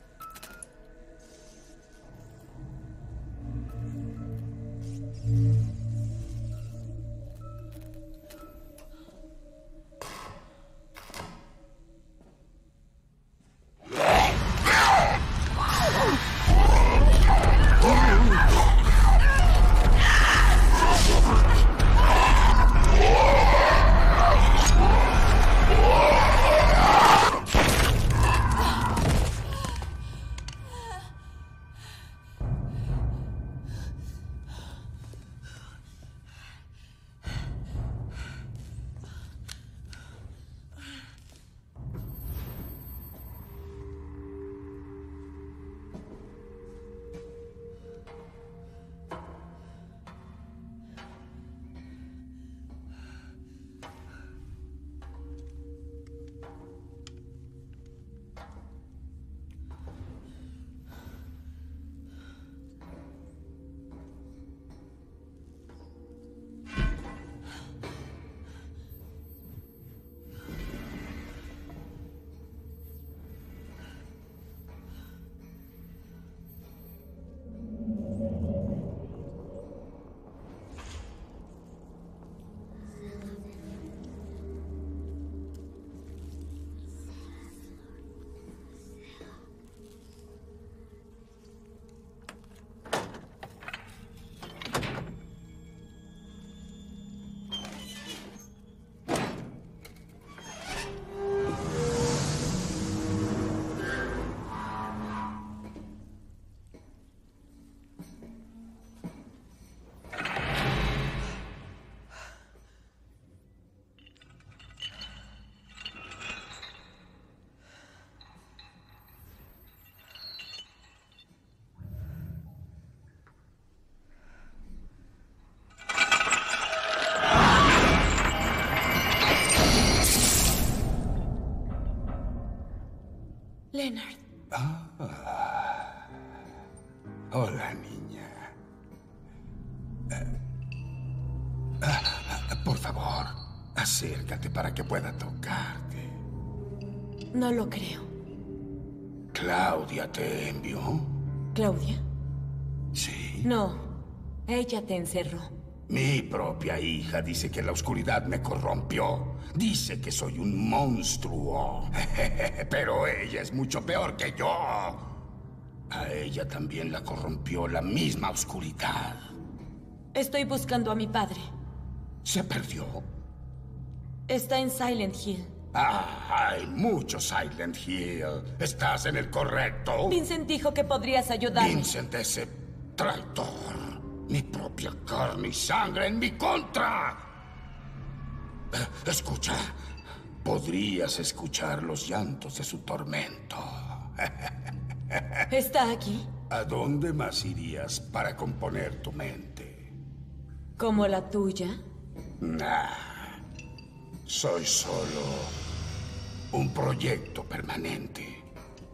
Leonard. Hola, niña. Por favor, acércate para que pueda tocarte. No lo creo. ¿Claudia te envió? ¿Claudia? Sí. No, ella te encerró. Mi propia hija dice que la oscuridad me corrompió. Dice que soy un monstruo. Pero ella es mucho peor que yo. A ella también la corrompió la misma oscuridad. Estoy buscando a mi padre. ¿Se perdió? Está en Silent Hill. Hay mucho Silent Hill. Estás en el correcto. Vincent dijo que podrías ayudarme. Vincent, ese traidor. Mi propia carne y sangre en mi contra. Escucha. Podrías escuchar los llantos de su tormento. ¿Está aquí? ¿A dónde más irías para componer tu mente? ¿Como la tuya? Nah. Soy solo un proyecto permanente.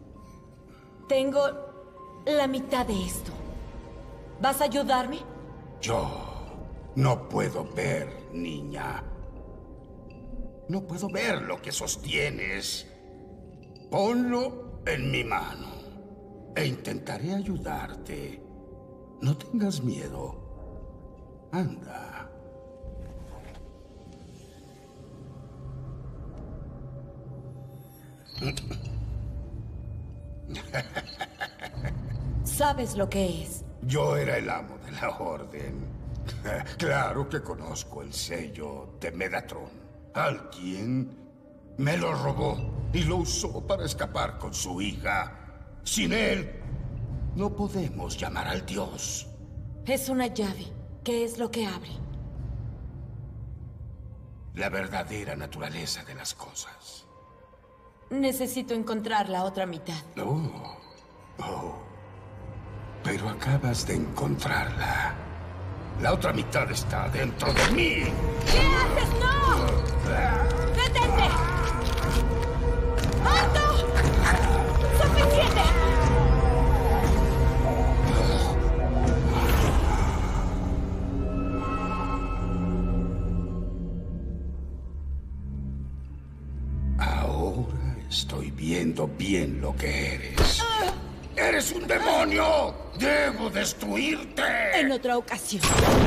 Tengo la mitad de esto. ¿Vas a ayudarme? Yo no puedo ver, niña. No puedo ver lo que sostienes. Ponlo en mi mano e intentaré ayudarte. No tengas miedo. Anda. ¿Sabes lo que es? Yo era el amo de la orden. Claro que conozco el sello de Medatron. Alguien me lo robó y lo usó para escapar con su hija. Sin él, no podemos llamar al dios. Es una llave. ¿Qué es lo que abre? La verdadera naturaleza de las cosas. Necesito encontrar la otra mitad. Pero acabas de encontrarla. La otra mitad está dentro de mí. ¿Qué haces? ¡No! ¡Detente! ¡Alto! ¡Suficiente! Ahora estoy viendo bien lo que eres. ¡Eres un demonio! ¡Debo destruirte! En otra ocasión.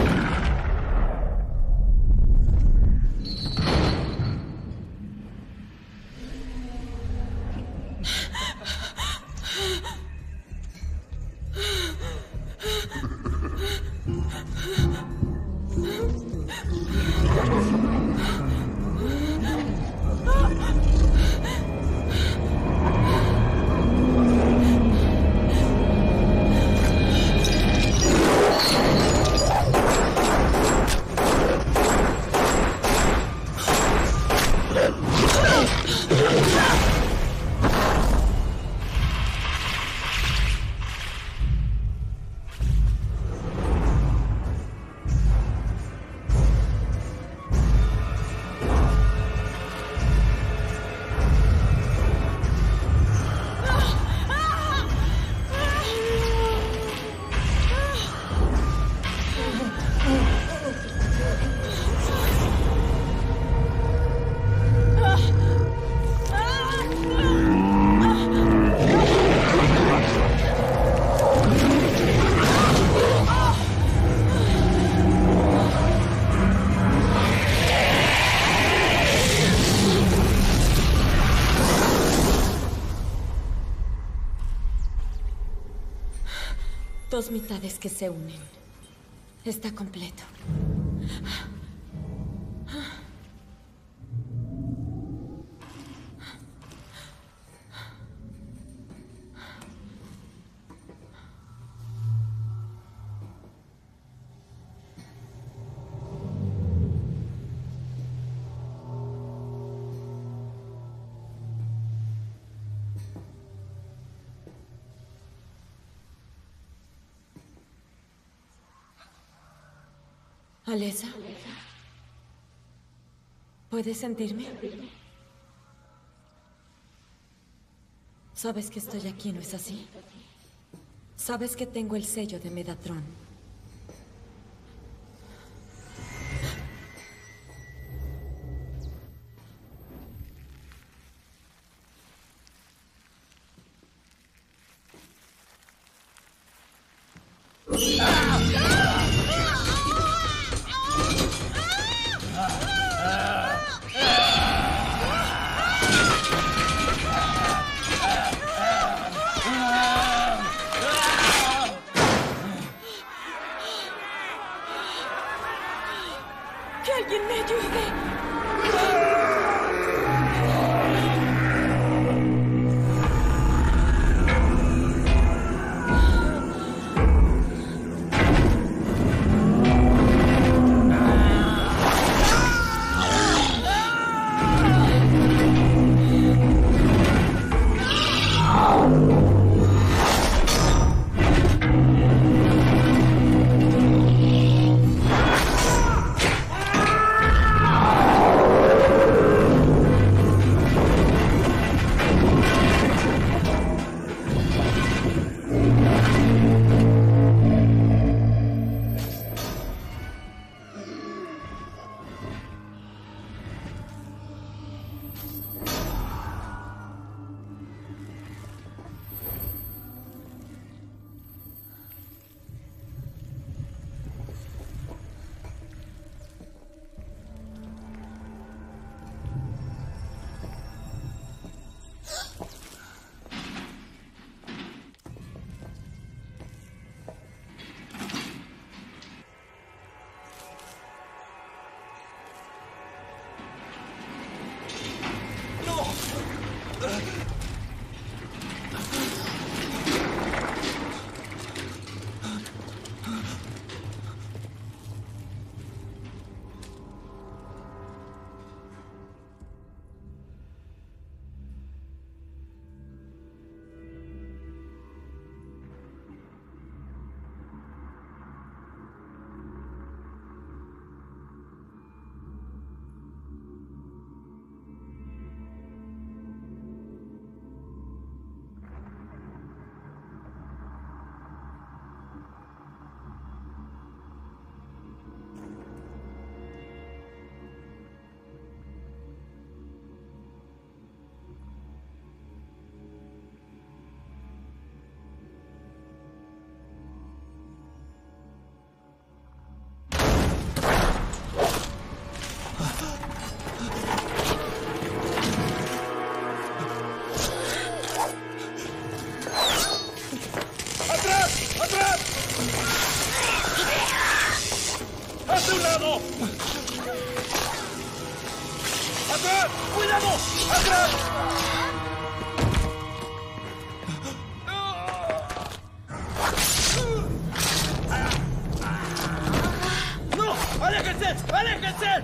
Dos mitades que se unen. Está completo. Alessa, ¿puedes sentirme? Sabes que estoy aquí, ¿no es así? Sabes que tengo el sello de Medatron. ¡Hazte un lado! ¡Atrás! ¡Cuidado! ¡Atrás! ¡No! ¡Aléjense! ¡Aléjense!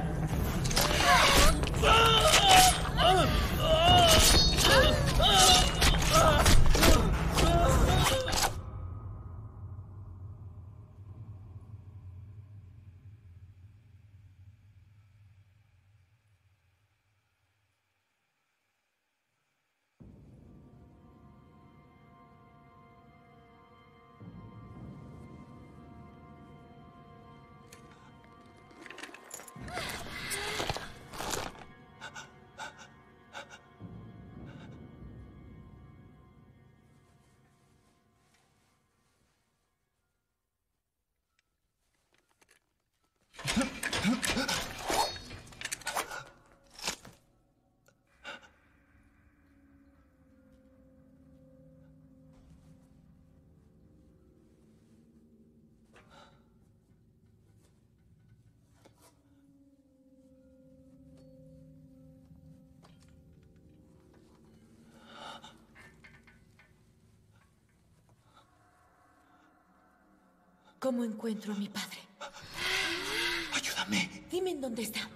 ¿Cómo encuentro a mi padre? Ayúdame. Dime en dónde está.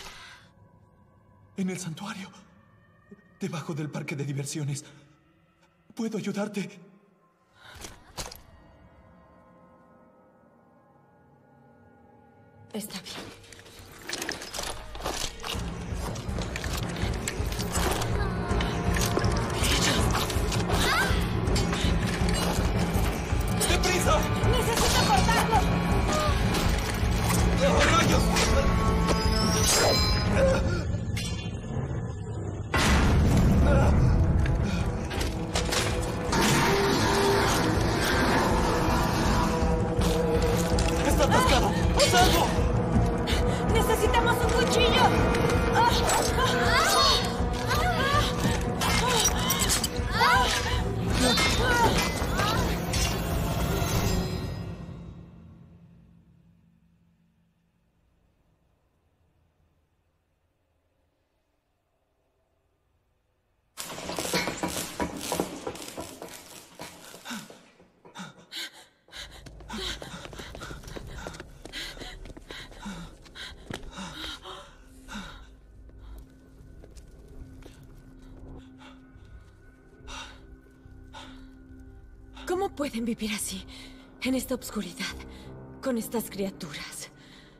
En el santuario. Debajo del parque de diversiones. ¿Puedo ayudarte? Está bien. ¡Deprisa! ¡Necesito cortarlo! ¡Oh, rayos! ¡Está atascado! ¡Haz algo! ¡Necesitamos un cuchillo! ¿Cómo pueden vivir así, en esta oscuridad, con estas criaturas?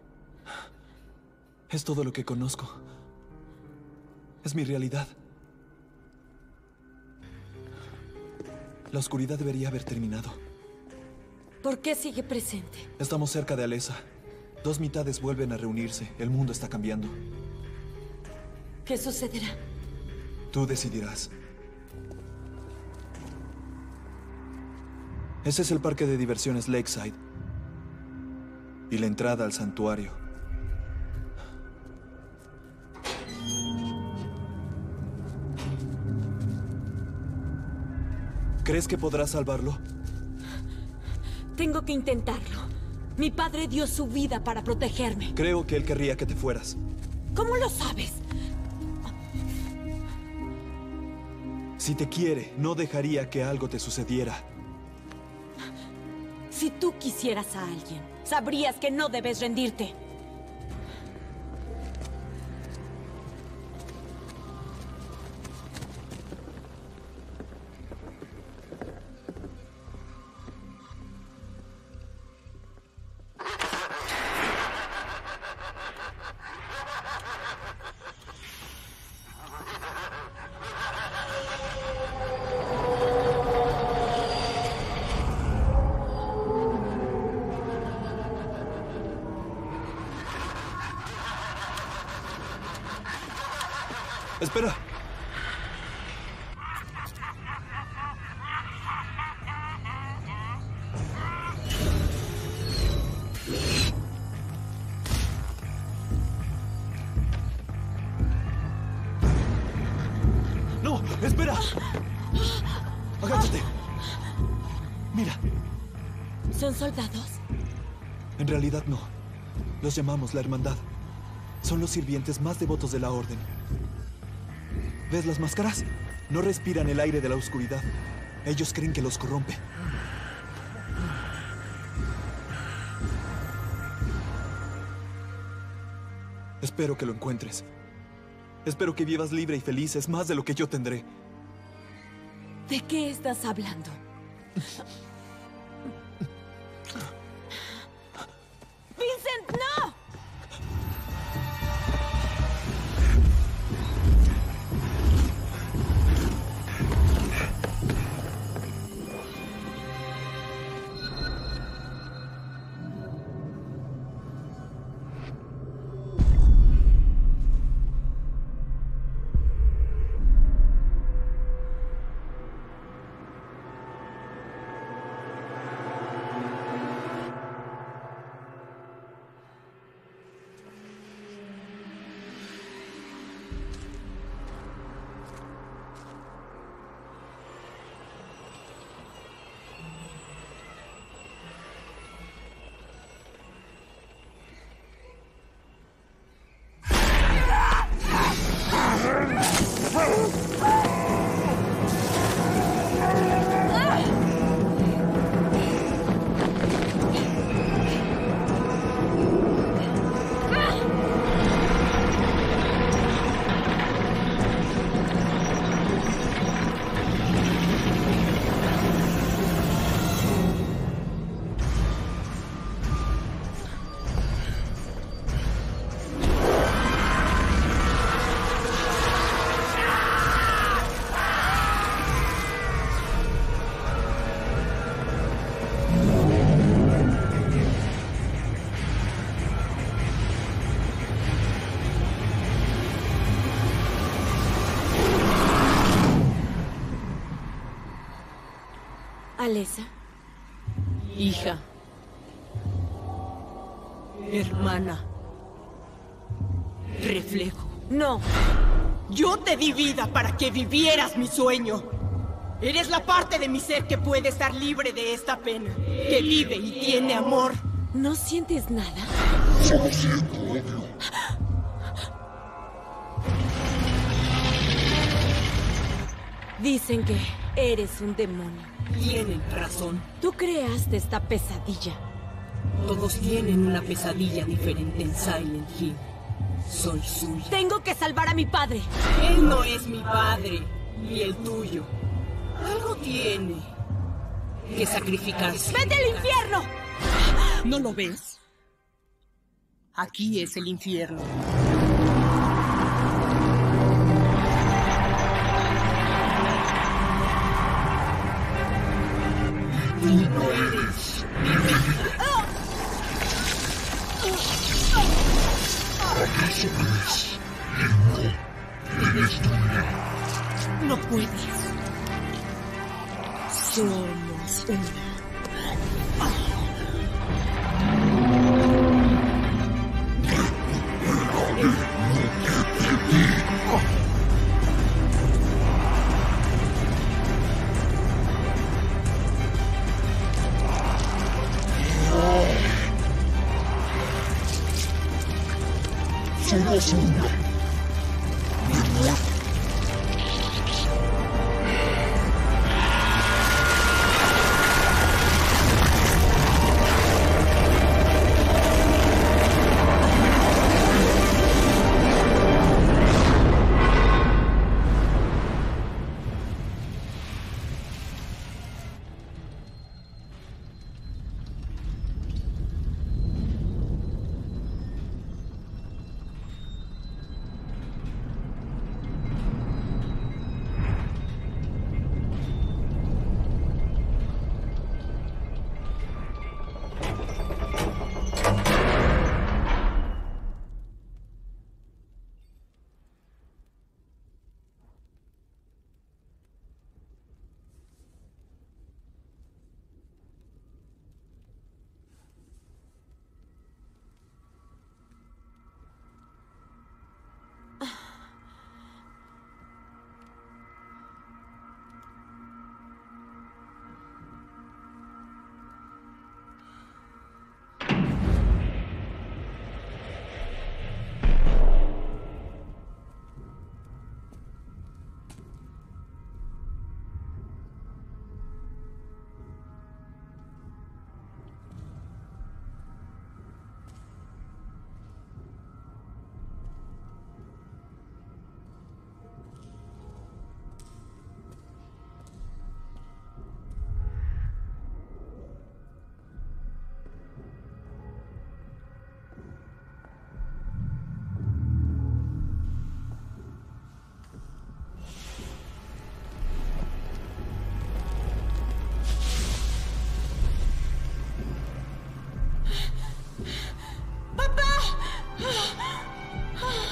Es todo lo que conozco. Es mi realidad. La oscuridad debería haber terminado. ¿Por qué sigue presente? Estamos cerca de Alessa. Dos mitades vuelven a reunirse. El mundo está cambiando. ¿Qué sucederá? Tú decidirás. Ese es el parque de diversiones Lakeside. Y la entrada al santuario. ¿Crees que podrás salvarlo? Tengo que intentarlo. Mi padre dio su vida para protegerme. Creo que él querría que te fueras. ¿Cómo lo sabes? Si te quiere, no dejaría que algo te sucediera. Si tú quisieras a alguien, sabrías que no debes rendirte. Espera. ¡No! ¡Espera! ¡Agáchate! Mira. ¿Son soldados? En realidad no. Los llamamos la Hermandad. Son los sirvientes más devotos de la Orden. ¿Ves las máscaras? No respiran el aire de la oscuridad. Ellos creen que los corrompe. Espero que lo encuentres. Espero que vivas libre y feliz. Es más de lo que yo tendré. ¿De qué estás hablando? ¡Vincent, no! Alessa. Hija. Hermana. Reflejo. No. Yo te di vida para que vivieras mi sueño. Eres la parte de mi ser que puede estar libre de esta pena. Que vive y tiene amor. ¿No sientes nada? Solo siento odio. Dicen que eres un demonio. Tienen razón. Tú creaste esta pesadilla. Todos tienen una pesadilla diferente en Silent Hill. Soy suya. Tengo que salvar a mi padre. Él no es mi padre, ni el tuyo. Algo tiene que sacrificarse. ¡Vete al infierno! ¿No lo ves? Aquí es el infierno. Tú no eres. ¿Acaso ves? Y no eres tuya. No puedes. Somos una. Somos una.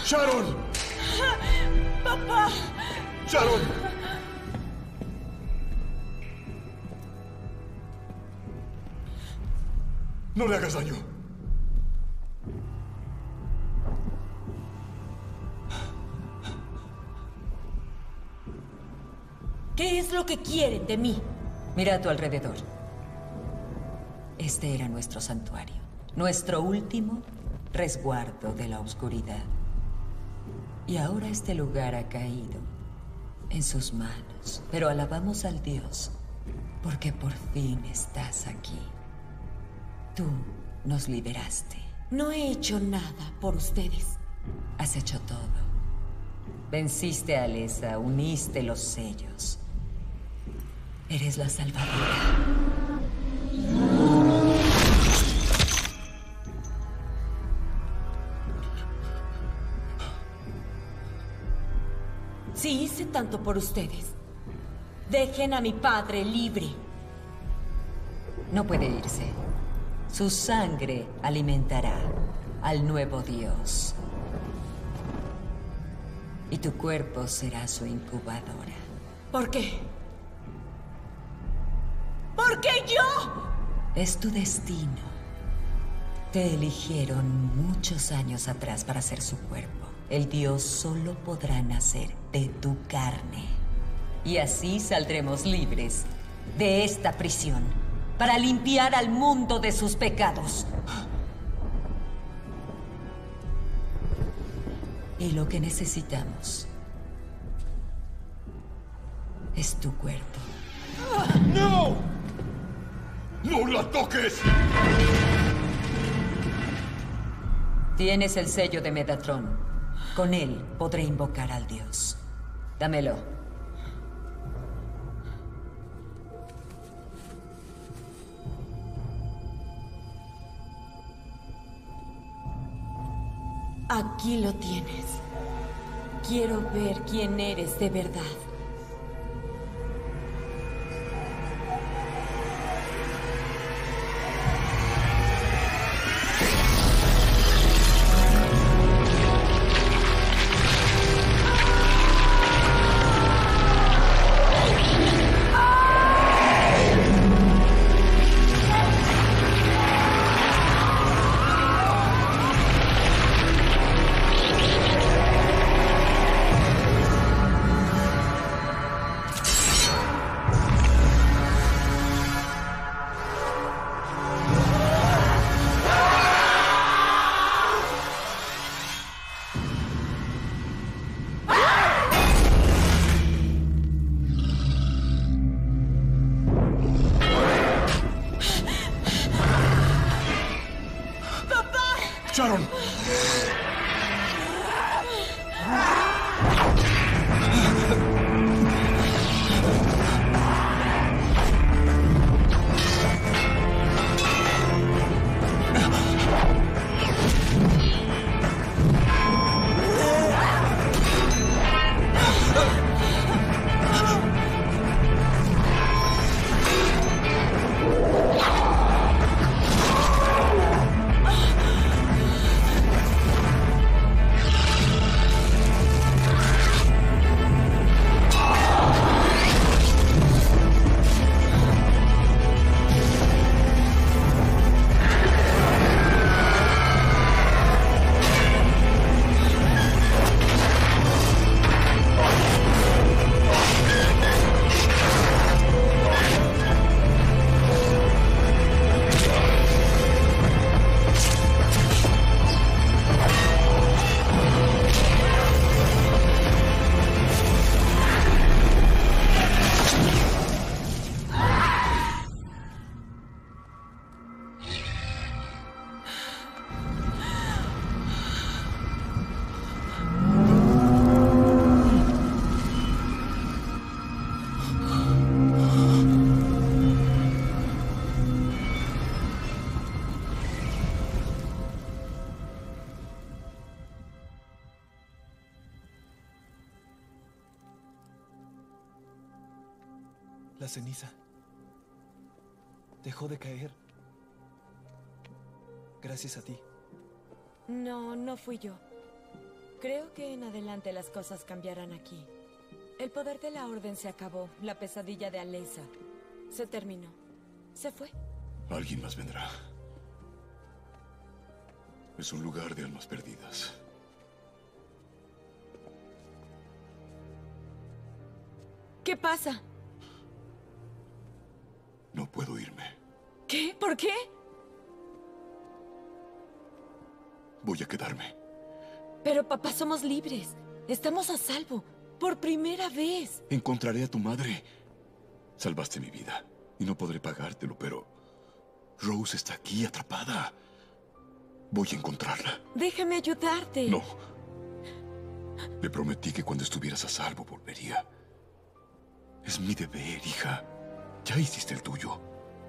¡Sharon! ¡Papá! ¡Sharon! No le hagas daño. ¿Qué es lo que quieren de mí? Mira a tu alrededor. Este era nuestro santuario, nuestro último resguardo de la oscuridad. Y ahora este lugar ha caído en sus manos. Pero alabamos al Dios, porque por fin estás aquí. Tú nos liberaste. No he hecho nada por ustedes. Has hecho todo. Venciste a Alessa, uniste los sellos. Eres la salvadora. Si hice tanto por ustedes, dejen a mi padre libre. No puede irse. Su sangre alimentará al nuevo Dios. Y tu cuerpo será su incubadora. ¿Por qué? ¿Por qué yo? Es tu destino. Te eligieron muchos años atrás para ser su cuerpo. El Dios solo podrá nacer de tu carne. Y así saldremos libres de esta prisión para limpiar al mundo de sus pecados. Y lo que necesitamos es tu cuerpo. ¡No! ¡No la toques! Tienes el sello de Metatron. Con él podré invocar al Dios. Dámelo. Aquí lo tienes. Quiero ver quién eres de verdad. Sharon. La ceniza dejó de caer. Gracias a ti. No, no fui yo. Creo que en adelante las cosas cambiarán aquí. El poder de la Orden se acabó. La pesadilla de Alessa se terminó. Se fue. Alguien más vendrá. Es un lugar de almas perdidas. ¿Qué pasa? No puedo irme. ¿Qué? ¿Por qué? Voy a quedarme. Pero papá, somos libres. Estamos a salvo. Por primera vez. Encontraré a tu madre. Salvaste mi vida y no podré pagártelo, pero Rose está aquí atrapada. Voy a encontrarla. Déjame ayudarte. No. Le prometí que cuando estuvieras a salvo volvería. Es mi deber, hija. Ya hiciste el tuyo.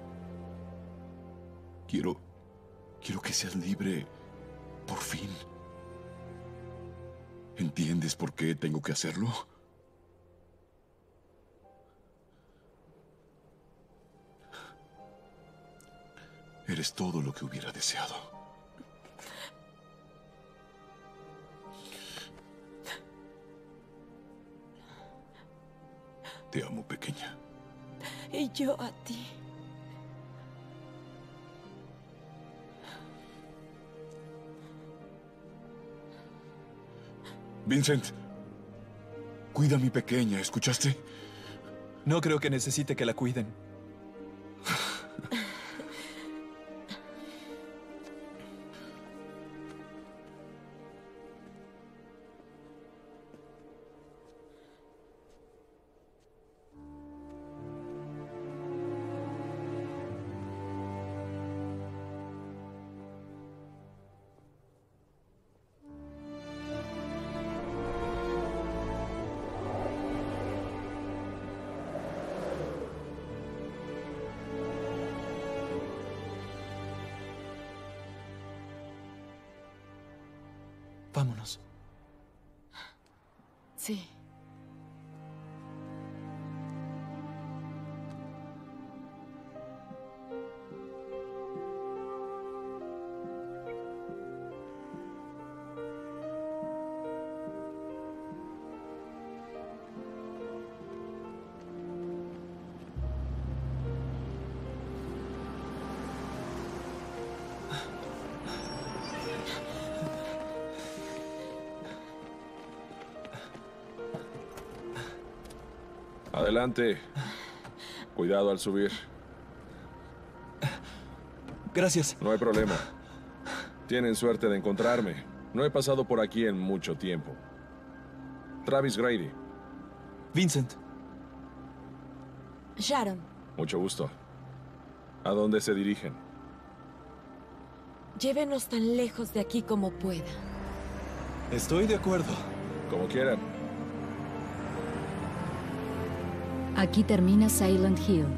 Quiero que seas libre. Por fin. ¿Entiendes por qué tengo que hacerlo? Eres todo lo que hubiera deseado. Te amo, pequeña. Y yo a ti. Vincent, cuida a mi pequeña, ¿escuchaste? No creo que necesite que la cuiden. Vámonos. Sí. Adelante. Cuidado al subir. Gracias. No hay problema. Tienen suerte de encontrarme. No he pasado por aquí en mucho tiempo. Travis Grady. Vincent. Sharon. Mucho gusto. ¿A dónde se dirigen? Llévenos tan lejos de aquí como pueda. Estoy de acuerdo. Como quieran. Aquí termina Silent Hill.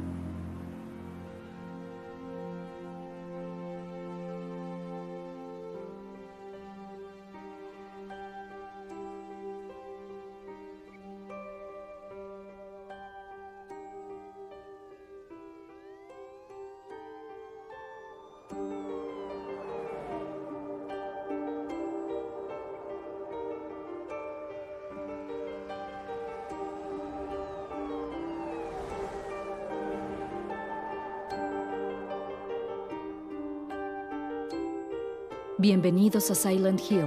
Bienvenidos a Silent Hill.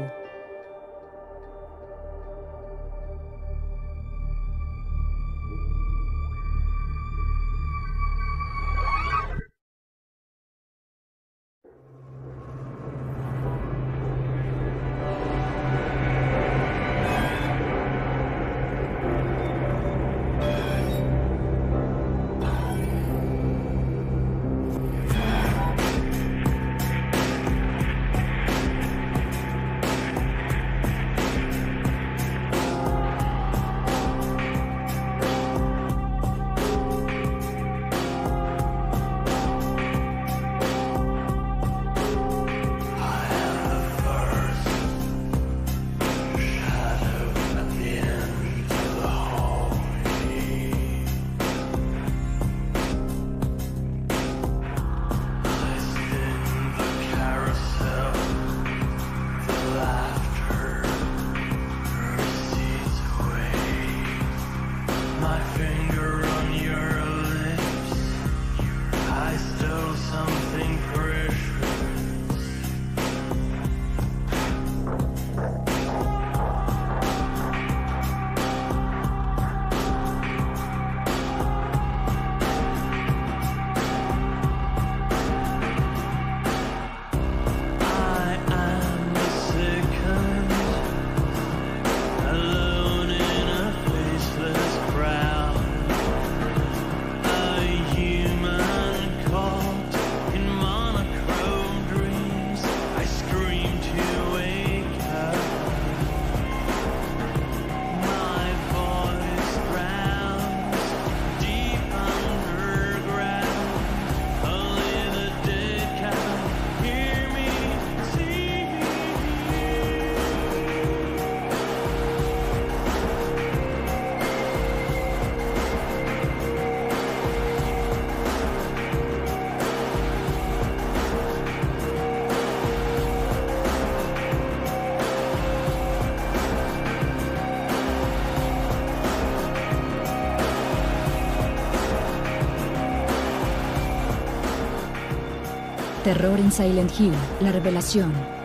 Terror en Silent Hill, la revelación.